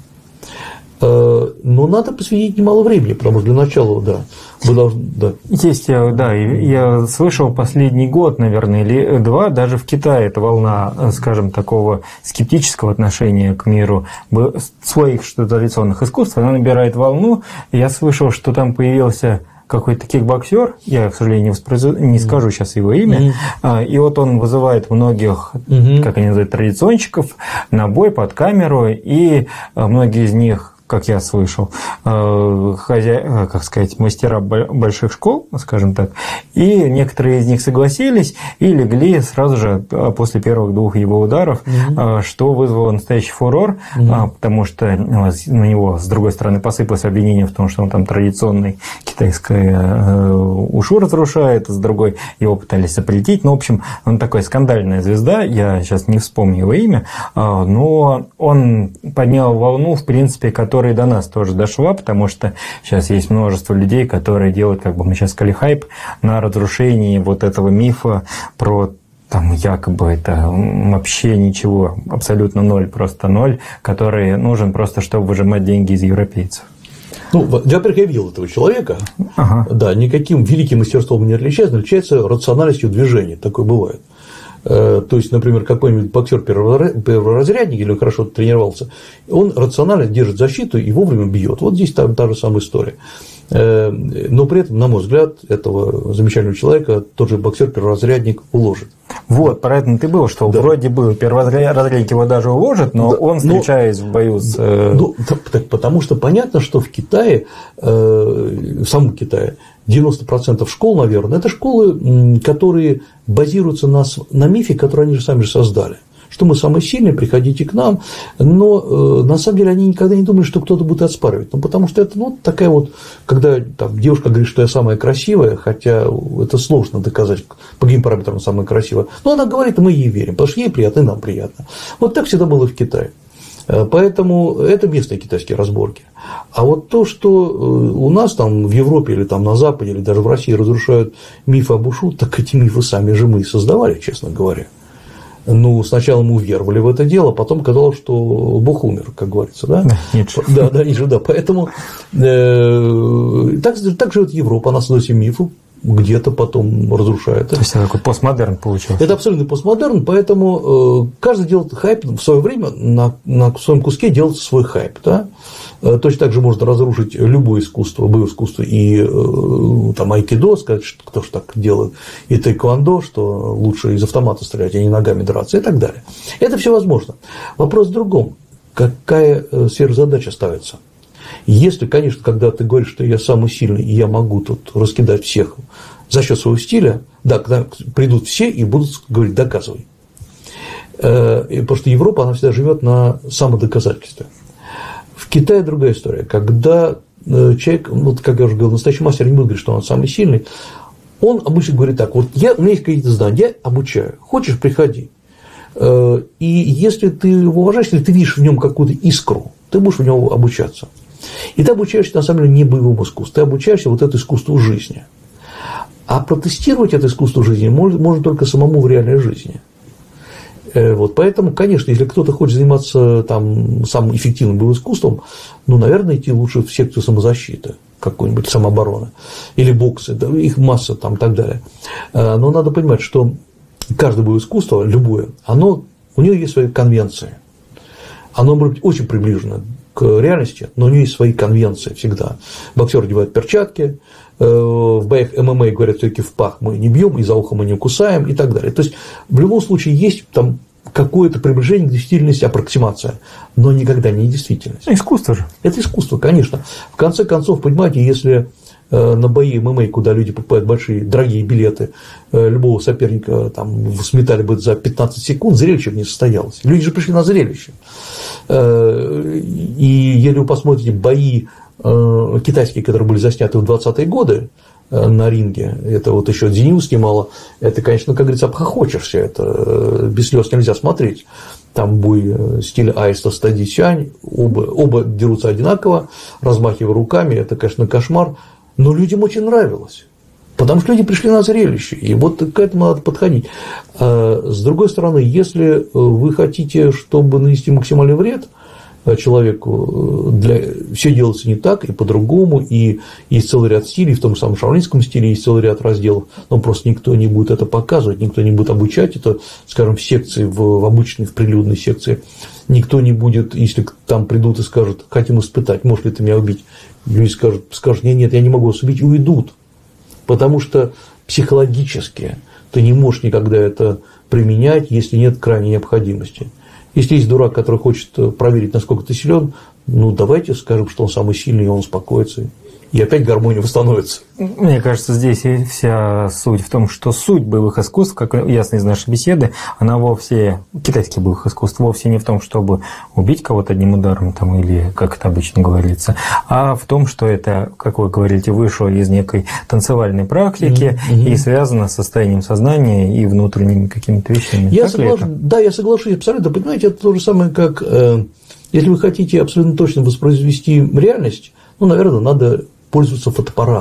Но надо посвятить немало времени, потому что для начала, да, вы должны, да. Есть, да, я слышал последний год, наверное, или два, даже в Китае эта волна, скажем, такого скептического отношения к миру своих что традиционных искусств, она набирает волну. Я слышал, что там появился какой-то кикбоксер, я, к сожалению, не, воспроизведу, не скажу сейчас его имя, mm-hmm. и вот он вызывает многих, mm-hmm. как они называют, традиционщиков на бой под камеру, и многие из них, как я слышал, хозя... как сказать, мастера больших школ, скажем так, и некоторые из них согласились и легли сразу же после первых двух его ударов, mm-hmm. что вызвало настоящий фурор, mm-hmm. потому что на него, с другой стороны, посыпалось обвинение в том, что он там традиционный китайское ушу разрушает, с другой его пытались запретить. Ну, в общем, он такой скандальная звезда, я сейчас не вспомню его имя, но он поднял волну, в принципе, которая и до нас тоже дошла, потому что сейчас есть множество людей, которые делают, как бы мы сейчас сказали, хайп на разрушении вот этого мифа про там якобы это вообще ничего, абсолютно ноль, просто ноль, который нужен просто, чтобы выжимать деньги из европейцев. Ну, во-первых, я видел этого человека, ага. Да, никаким великим мастерством не отличается, но отличается рациональностью движения, такое бывает. То есть, например, какой-нибудь боксер перворазрядник или хорошо тренировался, он рационально держит защиту и вовремя бьет. Вот здесь та, та же самая история. Но при этом, на мой взгляд, этого замечательного человека тот же боксер-перворазрядник уложит. Вот, поэтому ты был, что да. Вроде бы перворазрядник его даже уложит, но да, он, встречаясь но, в бою с... Ну, так, потому что понятно, что в Китае, в самом Китае, девяносто процентов школ, наверное, это школы, которые базируются на, на мифе, который они же сами же создали. Что мы самые сильные, приходите к нам, но э, на самом деле они никогда не думали, что кто-то будет оспаривать. Ну, потому что это ну, такая вот, когда там, девушка говорит, что я самая красивая, хотя это сложно доказать, по каким параметрам самая красивая, но она говорит, и мы ей верим, потому что ей приятно, и нам приятно. Вот так всегда было в Китае. Поэтому это местные китайские разборки. А вот то, что у нас там в Европе или там на Западе, или даже в России разрушают мифы об ушу, так эти мифы сами же мы и создавали, честно говоря. Ну, сначала мы уверовали в это дело, потом казалось, что Бог умер, как говорится, да? Да, Ницше. Да, да, Ницше, да. Поэтому э, так, так живет Европа, она создает мифы, где-то потом разрушает. То есть, это такой постмодерн получился. Это абсолютно постмодерн, поэтому э, каждый делает хайп в свое время, на, на своем куске делается свой хайп, да? Точно так же можно разрушить любое искусство, боевое искусство, и там айкидо, сказать, что кто же так делает, и тэквондо, что лучше из автомата стрелять, а не ногами драться, и так далее. Это все возможно. Вопрос в другом. Какая сверхзадача ставится? Если, конечно, когда ты говоришь, что я самый сильный, и я могу тут раскидать всех за счет своего стиля, да, когда придут все и будут говорить, доказывай. Потому что Европа, она всегда живет на самодоказательстве. В Китае другая история. Когда человек, вот как я уже говорил, настоящий мастер не будет говорить, что он самый сильный, он обычно говорит так, вот я, у меня есть какие-то знания, я обучаю, хочешь, приходи. И если ты его уважаешь, если ты видишь в нем какую-то искру, ты будешь в него обучаться. И ты обучаешься, на самом деле, не боевому искусству, ты обучаешься вот этому искусству жизни. А протестировать это искусство жизни можно, можно только самому в реальной жизни. Вот, поэтому, конечно, если кто-то хочет заниматься там, самым эффективным боевым искусством, ну, наверное, идти лучше в секцию самозащиты, какой-нибудь самообороны, или боксы, да, их масса там и так далее. Но надо понимать, что каждое боевое искусство, любое, оно, у него есть свои конвенции. Оно может быть очень приближено к реальности, но у него есть свои конвенции всегда. Боксер одевает перчатки, в боях эм эм а говорят, все-таки в пах мы не бьем, и за ухо мы не кусаем, и так далее. То есть, в любом случае, есть там какое-то приближение к действительности, аппроксимация, но никогда не действительность. Искусство же. Это искусство, конечно. В конце концов, понимаете, если на бои эм эм а, куда люди покупают большие, дорогие билеты, любого соперника там сметали бы за пятнадцать секунд, зрелище бы не состоялось. Люди же пришли на зрелище. И если вы посмотрите бои китайские, которые были засняты в двадцатые годы на ринге, это вот еще Дзинью снимала, это, конечно, как говорится, обхохочешься, это без слез нельзя смотреть. Там бой стиля аиста с Тади Сюань, оба, оба дерутся одинаково, размахивая руками, это, конечно, кошмар, но людям очень нравилось. Потому что люди пришли на зрелище, и вот к этому надо подходить. С другой стороны, если вы хотите, чтобы нанести максимальный вред человеку, для... все делается не так и по-другому, и есть целый ряд стилей, в том же самом шаолиньском стиле есть целый ряд разделов, но просто никто не будет это показывать, никто не будет обучать это, скажем, в секции, в обычной, в прилюдной секции, никто не будет, если там придут и скажут, хотим испытать, можешь ли ты меня убить, люди скажут, скажут, нет, нет, я не могу вас убить, и уйдут, потому что психологически ты не можешь никогда это применять, если нет крайней необходимости. Если есть дурак, который хочет проверить, насколько ты силен, ну давайте скажем, что он самый сильный, и он успокоится. И опять гармония восстановится. Мне кажется, здесь и вся суть в том, что суть боевых искусств, как ясно из нашей беседы, она вовсе, китайских боевых искусств, вовсе не в том, чтобы убить кого-то одним ударом, там, или как это обычно говорится, а в том, что это, как вы говорите, вышло из некой танцевальной практики mm-hmm. и связано с состоянием сознания и внутренними какими-то вещами. Я соглаш... Да, я соглашусь абсолютно. Понимаете, это то же самое, как э, если вы хотите абсолютно точно воспроизвести реальность, ну, наверное, надо пользоваться фотоаппаратом.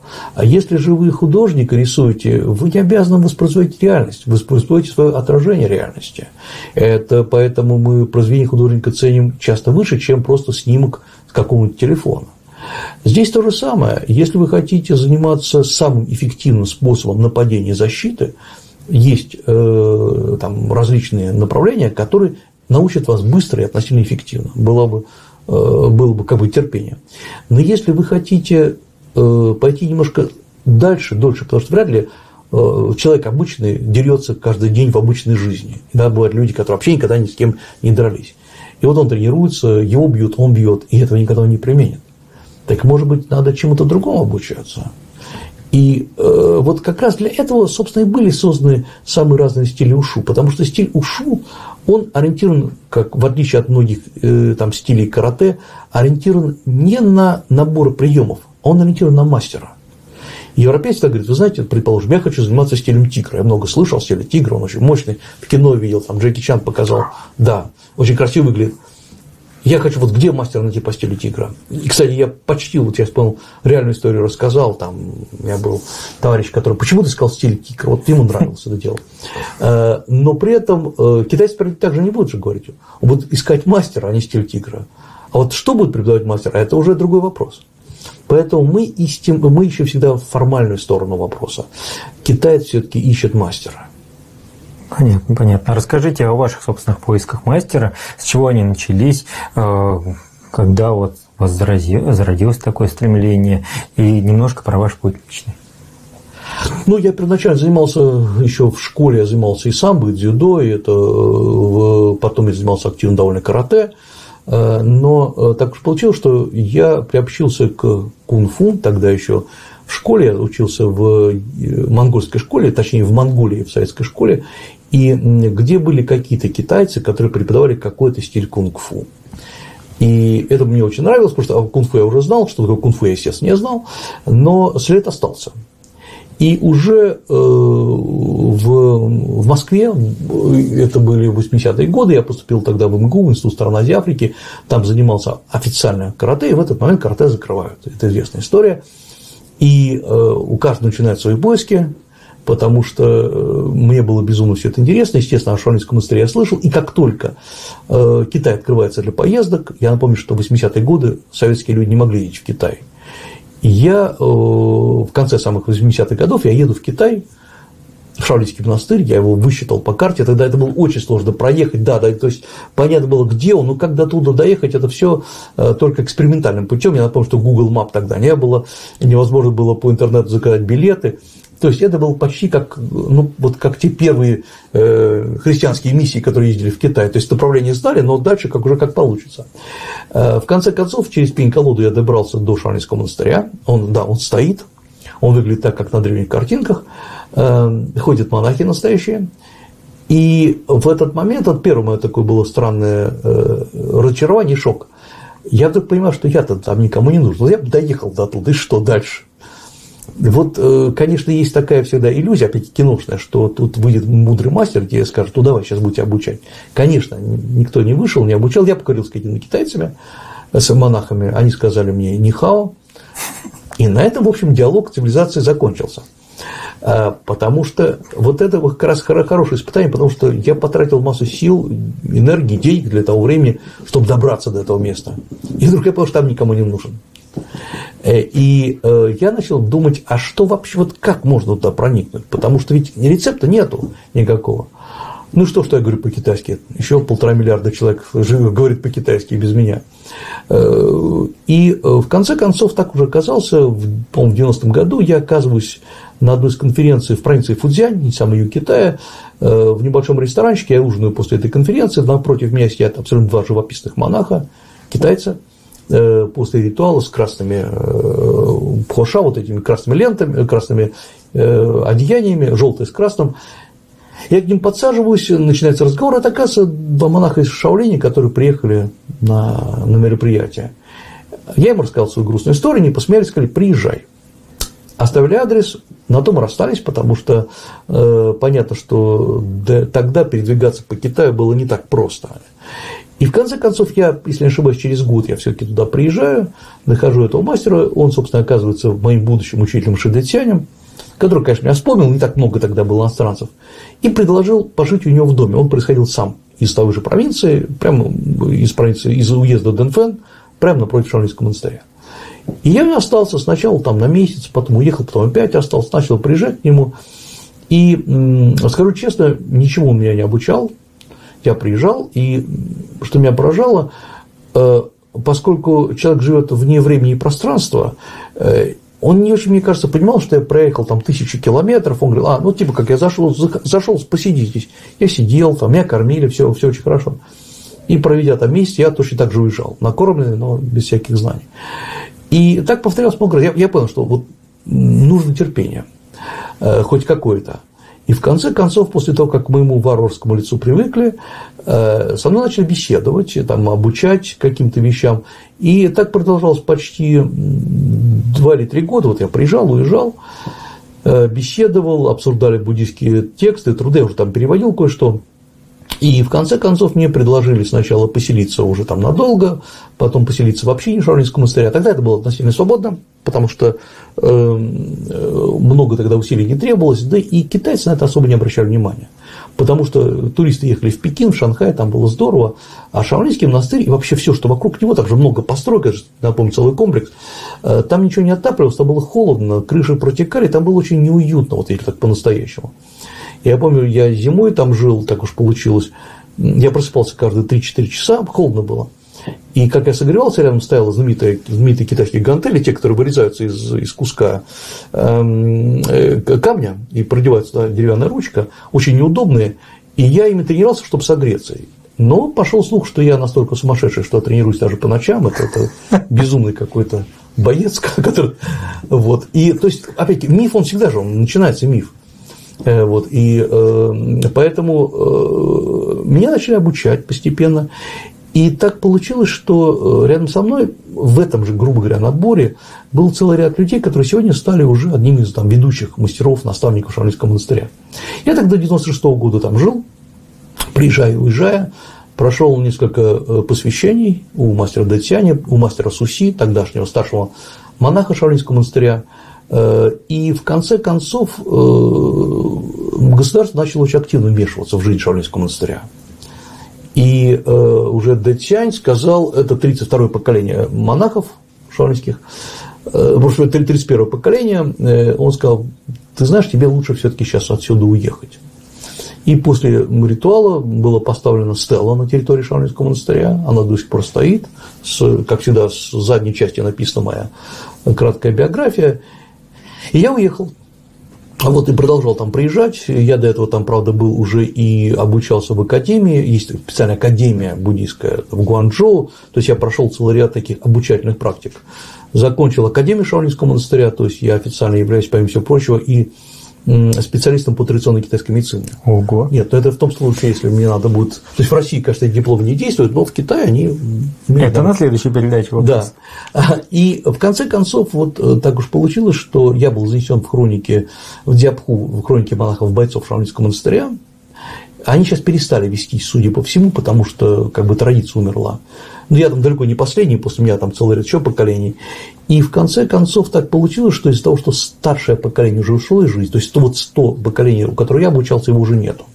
А если же вы художник и рисуете, вы не обязаны воспроизводить реальность, вы воспроизводите свое отражение реальности. Это поэтому мы произведение художника ценим часто выше, чем просто снимок с какого-нибудь телефона. Здесь то же самое. Если вы хотите заниматься самым эффективным способом нападения и защиты, есть э, там различные направления, которые научат вас быстро и относительно эффективно. Было бы, э, было бы как бы терпение. Но если вы хотите э, пойти немножко дальше, дольше, потому что вряд ли э, человек обычный дерется каждый день в обычной жизни. Да, бывают люди, которые вообще никогда ни с кем не дрались. И вот он тренируется, его бьют, он бьет, и этого никогда не применит. Так, может быть, надо чему-то другому обучаться. И э, вот как раз для этого, собственно, и были созданы самые разные стили ушу, потому что стиль ушу, он ориентирован, как в отличие от многих э, там, стилей карате, ориентирован не на набор приемов, а он ориентирован на мастера. Европейцы так говорят: вы знаете, предположим, я хочу заниматься стилем тигра. Я много слышал о стиле тигра, он очень мощный, в кино видел, там Джеки Чан показал, да, очень красиво выглядит. Я хочу, вот где мастера найти по стилю тигра. И, кстати, я почти, вот я вспомнил, реальную историю рассказал, там у меня был товарищ, который почему-то сказал стиль тигра, вот ему нравилось это дело. Но при этом китайцы также не будут же говорить, будут искать мастера, а не стиль тигра. А вот что будет преподавать мастер, это уже другой вопрос. Поэтому мы ищем, мы ищем всегда формальную сторону вопроса. Китаец все-таки ищет мастера. Понятно, понятно. Расскажите о ваших собственных поисках мастера, с чего они начались, когда вот у вас зародилось такое стремление, и немножко про ваш путь личный. Ну, я первоначально занимался еще в школе, я занимался и самбо, и дзюдо, и это, потом я занимался активно довольно карате, но так уж получилось, что я приобщился к кунг-фу, тогда еще в школе, я учился в монгольской школе, точнее в Монголии, в советской школе, и где были какие-то китайцы, которые преподавали какой-то стиль кунг-фу. И это мне очень нравилось, потому что кунг-фу я уже знал, что такое кунг-фу я, естественно, не знал, но след остался. И уже в, в Москве, это были восьмидесятые годы, я поступил тогда в эм гэ у, Институт стран Азии и Африки, там занимался официально карате, и в этот момент карате закрывают. Это известная история. И у каждого начинают свои поиски, потому что мне было безумно все это интересно. Естественно, о Шаолиньском монастыре я слышал. И как только Китай открывается для поездок, я напомню, что в восьмидесятые годы советские люди не могли ездить в Китай. И я в конце самых восьмидесятых годов я еду в Китай, в Шаолиньский монастырь, я его высчитал по карте, тогда это было очень сложно проехать, да, да, то есть понятно было, где он, но как до туда доехать, это все только экспериментальным путем. Я напомню, что Google Map тогда не было, невозможно было по интернету заказать билеты. То есть это было почти как, ну, вот как те первые э, христианские миссии, которые ездили в Китай. То есть направление знали, но дальше как уже как получится. Э, в конце концов, через пень-колоду я добрался до Шаолиньского монастыря. Он, да, он стоит, он выглядит так, как на древних картинках. Э, ходят монахи настоящие. И в этот момент, от первого мое такое было странное э, разочарование и шок. Я вдруг понимаю, что я-то там никому не нужен. Я бы доехал до туда, и что дальше? Вот, конечно, есть такая всегда иллюзия, опять киношная, что тут выйдет мудрый мастер, где скажет: ну давай, сейчас будете обучать. Конечно, никто не вышел, не обучал. Я поговорил с какими-то китайцами, с монахами, они сказали мне нихао. И на этом, в общем, диалог цивилизации закончился. Потому что вот это как раз хорошее испытание, потому что я потратил массу сил, энергии, денег для того времени, чтобы добраться до этого места. И вдруг я понял, что там никому не нужен. И я начал думать, а что вообще, вот как можно туда проникнуть? Потому что ведь рецепта нету никакого. Ну что, что я говорю по-китайски? Еще полтора миллиарда человек говорит по-китайски без меня. И в конце концов так уже оказался, по-моему, в девяностом году я оказываюсь на одной из конференций в провинции Фуцзянь, не самый юг Китая, в небольшом ресторанчике, я ужинаю после этой конференции, напротив меня сидят абсолютно два живописных монаха, китайца, после ритуала с красными пхоша, вот этими красными лентами, красными одеяниями, желтое с красным. Я к ним подсаживаюсь, начинается разговор, это, оказывается, два монаха из Шаолиня, которые приехали на, на мероприятие. Я им рассказал свою грустную историю, они посмеялись, сказали: приезжай. Оставили адрес, на том расстались, потому что э, понятно, что тогда передвигаться по Китаю было не так просто. И И в конце концов, я, если не ошибаюсь, через год я все-таки туда приезжаю, нахожу этого мастера, он, собственно, оказывается моим будущим учителем шидетянем, который, конечно, меня вспомнил, не так много тогда было иностранцев, и предложил пожить у него в доме. Он происходил сам из той же провинции, прямо из провинции, из уезда Дэнфэн, прямо напротив Шаолиньского монастыря. И я остался сначала там на месяц, потом уехал, потом опять остался, начал приезжать к нему. И, скажу честно, ничему он меня не обучал. Я приезжал, и что меня поражало, поскольку человек живет вне времени и пространства, он не очень, мне кажется, понимал, что я проехал там тысячи километров. Он говорил, а, ну типа как я зашел, зашел, посиди здесь. Я сидел, там, меня кормили, все, все очень хорошо. И проведя там месяц, я точно так же уезжал, накормленный, но без всяких знаний. И так повторялось много раз. Я, я понял, что вот нужно терпение, э, хоть какое-то. И в конце концов, после того, как к моему варварскому лицу привыкли, э, со мной начали беседовать, там, обучать каким-то вещам. И так продолжалось почти два или три года. Вот я приезжал, уезжал, э, беседовал, обсуждали буддийские тексты, труды, я уже там переводил кое-что. И в конце концов мне предложили сначала поселиться уже там надолго, потом поселиться в общине Шаолиньского монастыря. Тогда это было относительно свободно, потому что э, много тогда усилий не требовалось, да и китайцы на это особо не обращали внимания. Потому что туристы ехали в Пекин, в Шанхай, там было здорово, а Шаолиньский монастырь и вообще все, что вокруг него, также много построек, напомню, целый комплекс, там ничего не отапливалось, там было холодно, крыши протекали, там было очень неуютно, вот если так по-настоящему. Я помню, я зимой там жил, так уж получилось, я просыпался каждые три-четыре часа, холодно было. И как я согревался, рядом стояла знаменитые, знаменитые китайские гантели, те, которые вырезаются из, из куска э, камня и продеваются туда деревянная ручка, очень неудобные, и я ими тренировался, чтобы согреться. Но пошел слух, что я настолько сумасшедший, что тренируюсь даже по ночам, это, это безумный какой-то боец, который… Вот. И, то есть, опять-таки, миф, он всегда же, он начинается миф. Вот, и э, поэтому э, меня начали обучать постепенно. И так получилось, что рядом со мной в этом же, грубо говоря, наборе был целый ряд людей, которые сегодня стали уже одними из там, ведущих мастеров, наставников Шаолиньского монастыря. Я тогда девяносто шестого года там жил, приезжая и уезжая, прошел несколько посвящений у мастера Дэцяня, у мастера Суси, тогдашнего старшего монаха Шаолиньского монастыря. И в конце концов государство начало очень активно вмешиваться в жизнь Шаолиньского монастыря. И уже Дэцянь сказал, это тридцать второе поколение монахов шаолиньских, прошлое тридцать первое поколение, он сказал, ты знаешь, тебе лучше все-таки сейчас отсюда уехать. И после ритуала была поставлена стела на территории Шаолиньского монастыря, она до сих пор стоит, с, как всегда, с задней части написана моя краткая биография. И я уехал. Вот, и продолжал там приезжать. Я до этого там, правда, был уже и обучался в академии. Есть специальная академия буддийская в Гуанчжоу. То есть я прошел целый ряд таких обучательных практик. Закончил академию Шаолиньского монастыря. То есть я официально являюсь, помимо всего прочего, и специалистом по традиционной китайской медицине. Ого. Нет, но это в том случае, если мне надо будет… То есть в России, конечно, эти дипломы не действуют, но в Китае они… Это на следующей передаче вопрос. Да. И в конце концов, вот так уж получилось, что я был занесен в хроники, в Диапху, в хронике монахов-бойцов Шаолиньского монастыря. Они сейчас перестали вестись, судя по всему, потому что как бы традиция умерла. Но я там далеко не последний, после меня там целый ряд еще поколений. И в конце концов так получилось, что из-за того, что старшее поколение уже ушло из жизни, то есть вот сто поколений, у которых я обучался, его уже нету.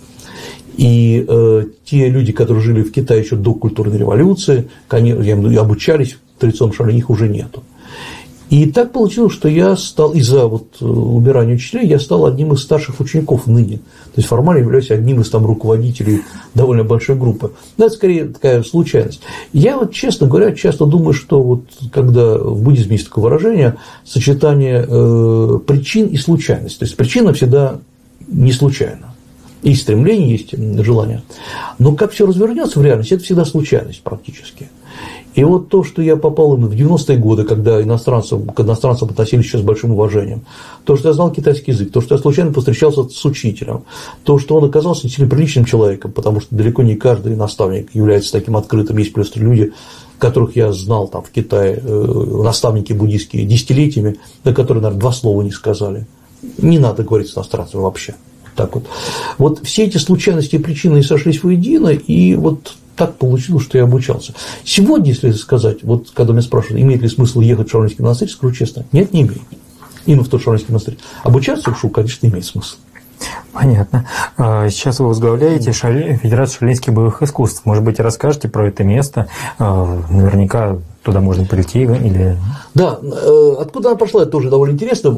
И э, те люди, которые жили в Китае еще до культурной революции, конечно, я имею в виду, обучались в традиционном Шаолине, их уже нету. И так получилось, что я стал, из-за вот убирания учителей, я стал одним из старших учеников ныне. То есть формально являюсь одним из там руководителей довольно большой группы. Но это скорее такая случайность. Я вот, честно говоря, часто думаю, что вот когда в буддизме есть такое выражение, сочетание э, причин и случайности. То есть причина всегда не случайна. Есть стремление, есть желание. Но как все развернется в реальности, это всегда случайность практически. И вот то, что я попал именно в девяностые годы, когда иностранцам, к иностранцам относились еще с большим уважением, то, что я знал китайский язык, то, что я случайно повстречался с учителем, то, что он оказался действительно приличным человеком, потому что далеко не каждый наставник является таким открытым, есть просто люди, которых я знал там в Китае, наставники буддийские, десятилетиями, до которых, наверное, два слова не сказали. Не надо говорить с иностранцами вообще. Так вот. Вот все эти случайности и причины сошлись воедино, и вот так получилось, что я обучался. Сегодня, если сказать, вот когда меня спрашивают, имеет ли смысл ехать в Шаолиньский монастырь, скажу честно, нет, не имеет. Именно в тот Шаолиньский монастырь. Обучаться ушу, конечно, имеет смысл. Понятно. Сейчас вы возглавляете Шали... Федерацию шаолиньских боевых искусств. Может быть, расскажете про это место? Наверняка туда можно прийти или... Да, откуда она пошла, это тоже довольно интересно.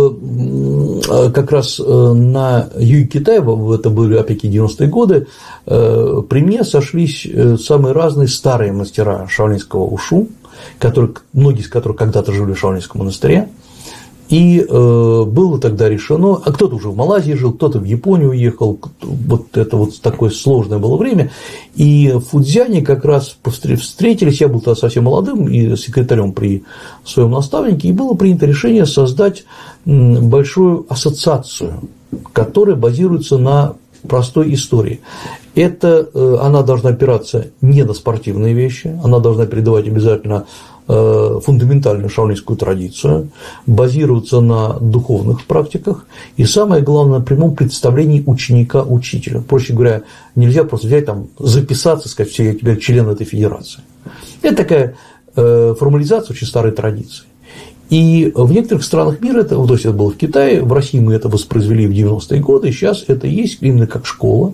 В, как раз на юге Китая, это были опять-таки девяностые годы, при мне сошлись самые разные старые мастера шаолиньского ушу, которые, многие из которых когда-то жили в Шаолиньском монастыре. И э, было тогда решено, а кто-то уже в Малайзии жил, кто-то в Японию уехал, вот это вот такое сложное было время, и в Фудзяне как раз встретились, я был тогда совсем молодым и секретарем при своем наставнике, и было принято решение создать большую ассоциацию, которая базируется на простой истории. Это, она должна опираться не на спортивные вещи, она должна передавать обязательно фундаментальную шаолиньскую традицию, базироваться на духовных практиках и, самое главное, на прямом представлении ученика-учителя. Проще говоря, нельзя просто взять, там, записаться, сказать, все, я теперь член этой федерации. Это такая формализация очень старой традиции. И в некоторых странах мира, это, то есть это было в Китае, в России мы это воспроизвели в девяностые годы, и сейчас это есть именно как школа,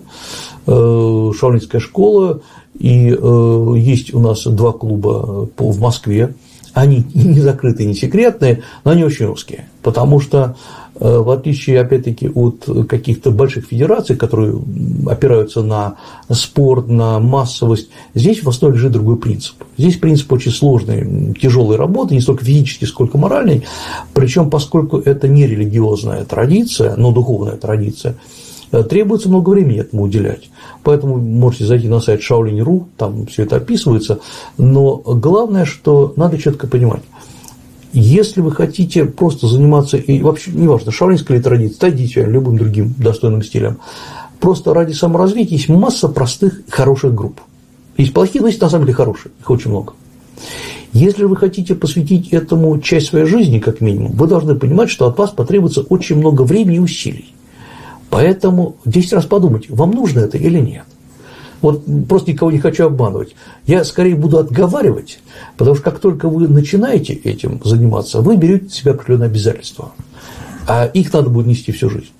шаолиньская школа. И э, есть у нас два клуба в Москве, они не закрытые, не секретные, но они очень узкие, потому что, э, в отличие, опять-таки, от каких-то больших федераций, которые опираются на спорт, на массовость, здесь в основе лежит другой принцип. Здесь принцип очень сложной, тяжелой работы, не столько физически, сколько моральной, причем, поскольку это не религиозная традиция, но духовная традиция, требуется много времени этому уделять. Поэтому можете зайти на сайт шаолинь точка ру, там все это описывается. Но главное, что надо четко понимать, если вы хотите просто заниматься, и вообще неважно, шаолиньская ли традиция, традиция, любым другим достойным стилем, просто ради саморазвития есть масса простых и хороших групп. Есть плохие, но есть на самом деле хорошие, их очень много. Если вы хотите посвятить этому часть своей жизни, как минимум, вы должны понимать, что от вас потребуется очень много времени и усилий. Поэтому десять раз подумайте, вам нужно это или нет. Вот просто никого не хочу обманывать. Я скорее буду отговаривать, потому что как только вы начинаете этим заниматься, вы берете на себя определенные обязательства, а их надо будет нести всю жизнь.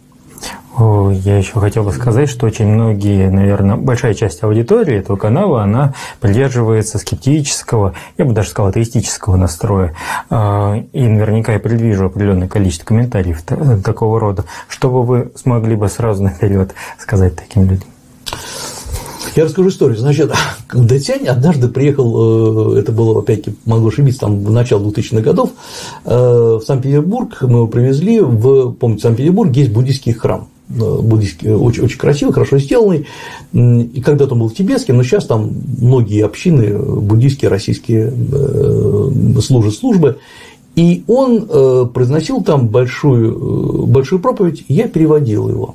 Я еще хотел бы сказать, что очень многие, наверное, большая часть аудитории этого канала, она придерживается скептического, я бы даже сказал, атеистического настроя. И наверняка я предвижу определенное количество комментариев такого рода. Что бы вы смогли бы сразу наперед сказать таким людям? Я расскажу историю. Значит, Дэцянь однажды приехал, это было, опять-таки, могу ошибиться, там, в начало двухтысячных годов, в Санкт-Петербург, мы его привезли, в, помните, в Санкт-Петербурге есть буддийский храм, буддийский, очень, очень красивый, хорошо сделанный, и когда-то он был тибетским, но сейчас там многие общины буддийские, российские служат службы, и он произносил там большую, большую проповедь, и я переводил его.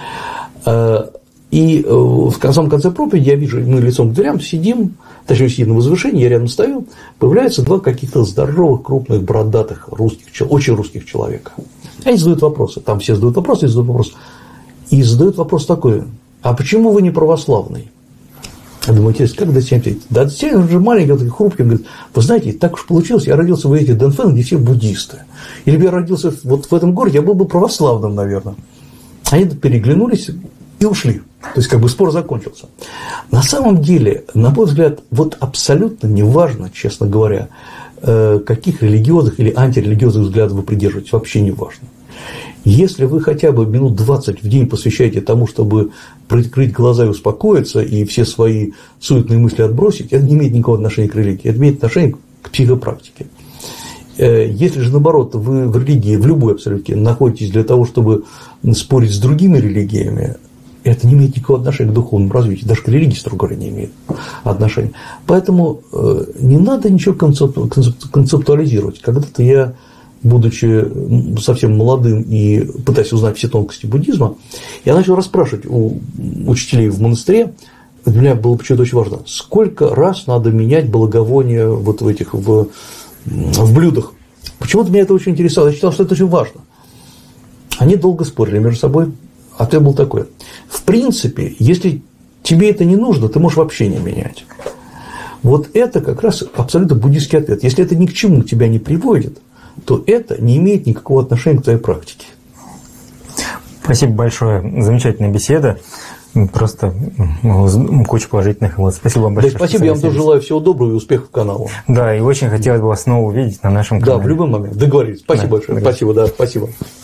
И в самом конце проповеди я вижу, мы лицом к дверям сидим, точнее, сидим на возвышении, я рядом стою, появляются два каких-то здоровых, крупных, бородатых, русских, очень русских человека. Они задают вопросы, там все задают вопросы, и задают вопрос. И задают вопрос такой: а почему вы не православный? Я думаю, интересно, как Дэцянь ответит? Да, Дэцянь, он же маленький, он такой хрупкий, он говорит: вы знаете, так уж получилось, я родился в этих Дэнфэн, где все буддисты. Или бы я родился вот в этом городе, я был бы православным, наверное. Они переглянулись и ушли. То есть, как бы спор закончился. На самом деле, на мой взгляд, вот абсолютно неважно, честно говоря, каких религиозных или антирелигиозных взглядов вы придерживаетесь, вообще не важно. Если вы хотя бы минут двадцать в день посвящаете тому, чтобы прикрыть глаза и успокоиться, и все свои суетные мысли отбросить, это не имеет никакого отношения к религии, это имеет отношение к психопрактике. Если же, наоборот, вы в религии, в любой абсолютно, находитесь для того, чтобы спорить с другими религиями, это не имеет никакого отношения к духовному развитию, даже к религии, строго говоря, не имеет отношения. Поэтому не надо ничего концептуализировать. Когда-то я, будучи совсем молодым и пытаясь узнать все тонкости буддизма, я начал расспрашивать у учителей в монастыре. Для меня было почему-то очень важно, сколько раз надо менять благовония вот в этих в, в блюдах. Почему-то меня это очень интересовало, я считал, что это очень важно. Они долго спорили между собой. Ответ был такой: в принципе, если тебе это не нужно, ты можешь вообще не менять. Вот это как раз абсолютно буддийский ответ. Если это ни к чему тебя не приводит, то это не имеет никакого отношения к твоей практике. Спасибо большое. Замечательная беседа. Просто куча положительных эмоций. Спасибо вам большое. Да, спасибо, я вам тоже желаю всего доброго и успехов каналу. Да, и очень хотелось бы вас снова увидеть на нашем канале. Да, в любой момент. Договорились. Спасибо да, большое. Спасибо, да, спасибо.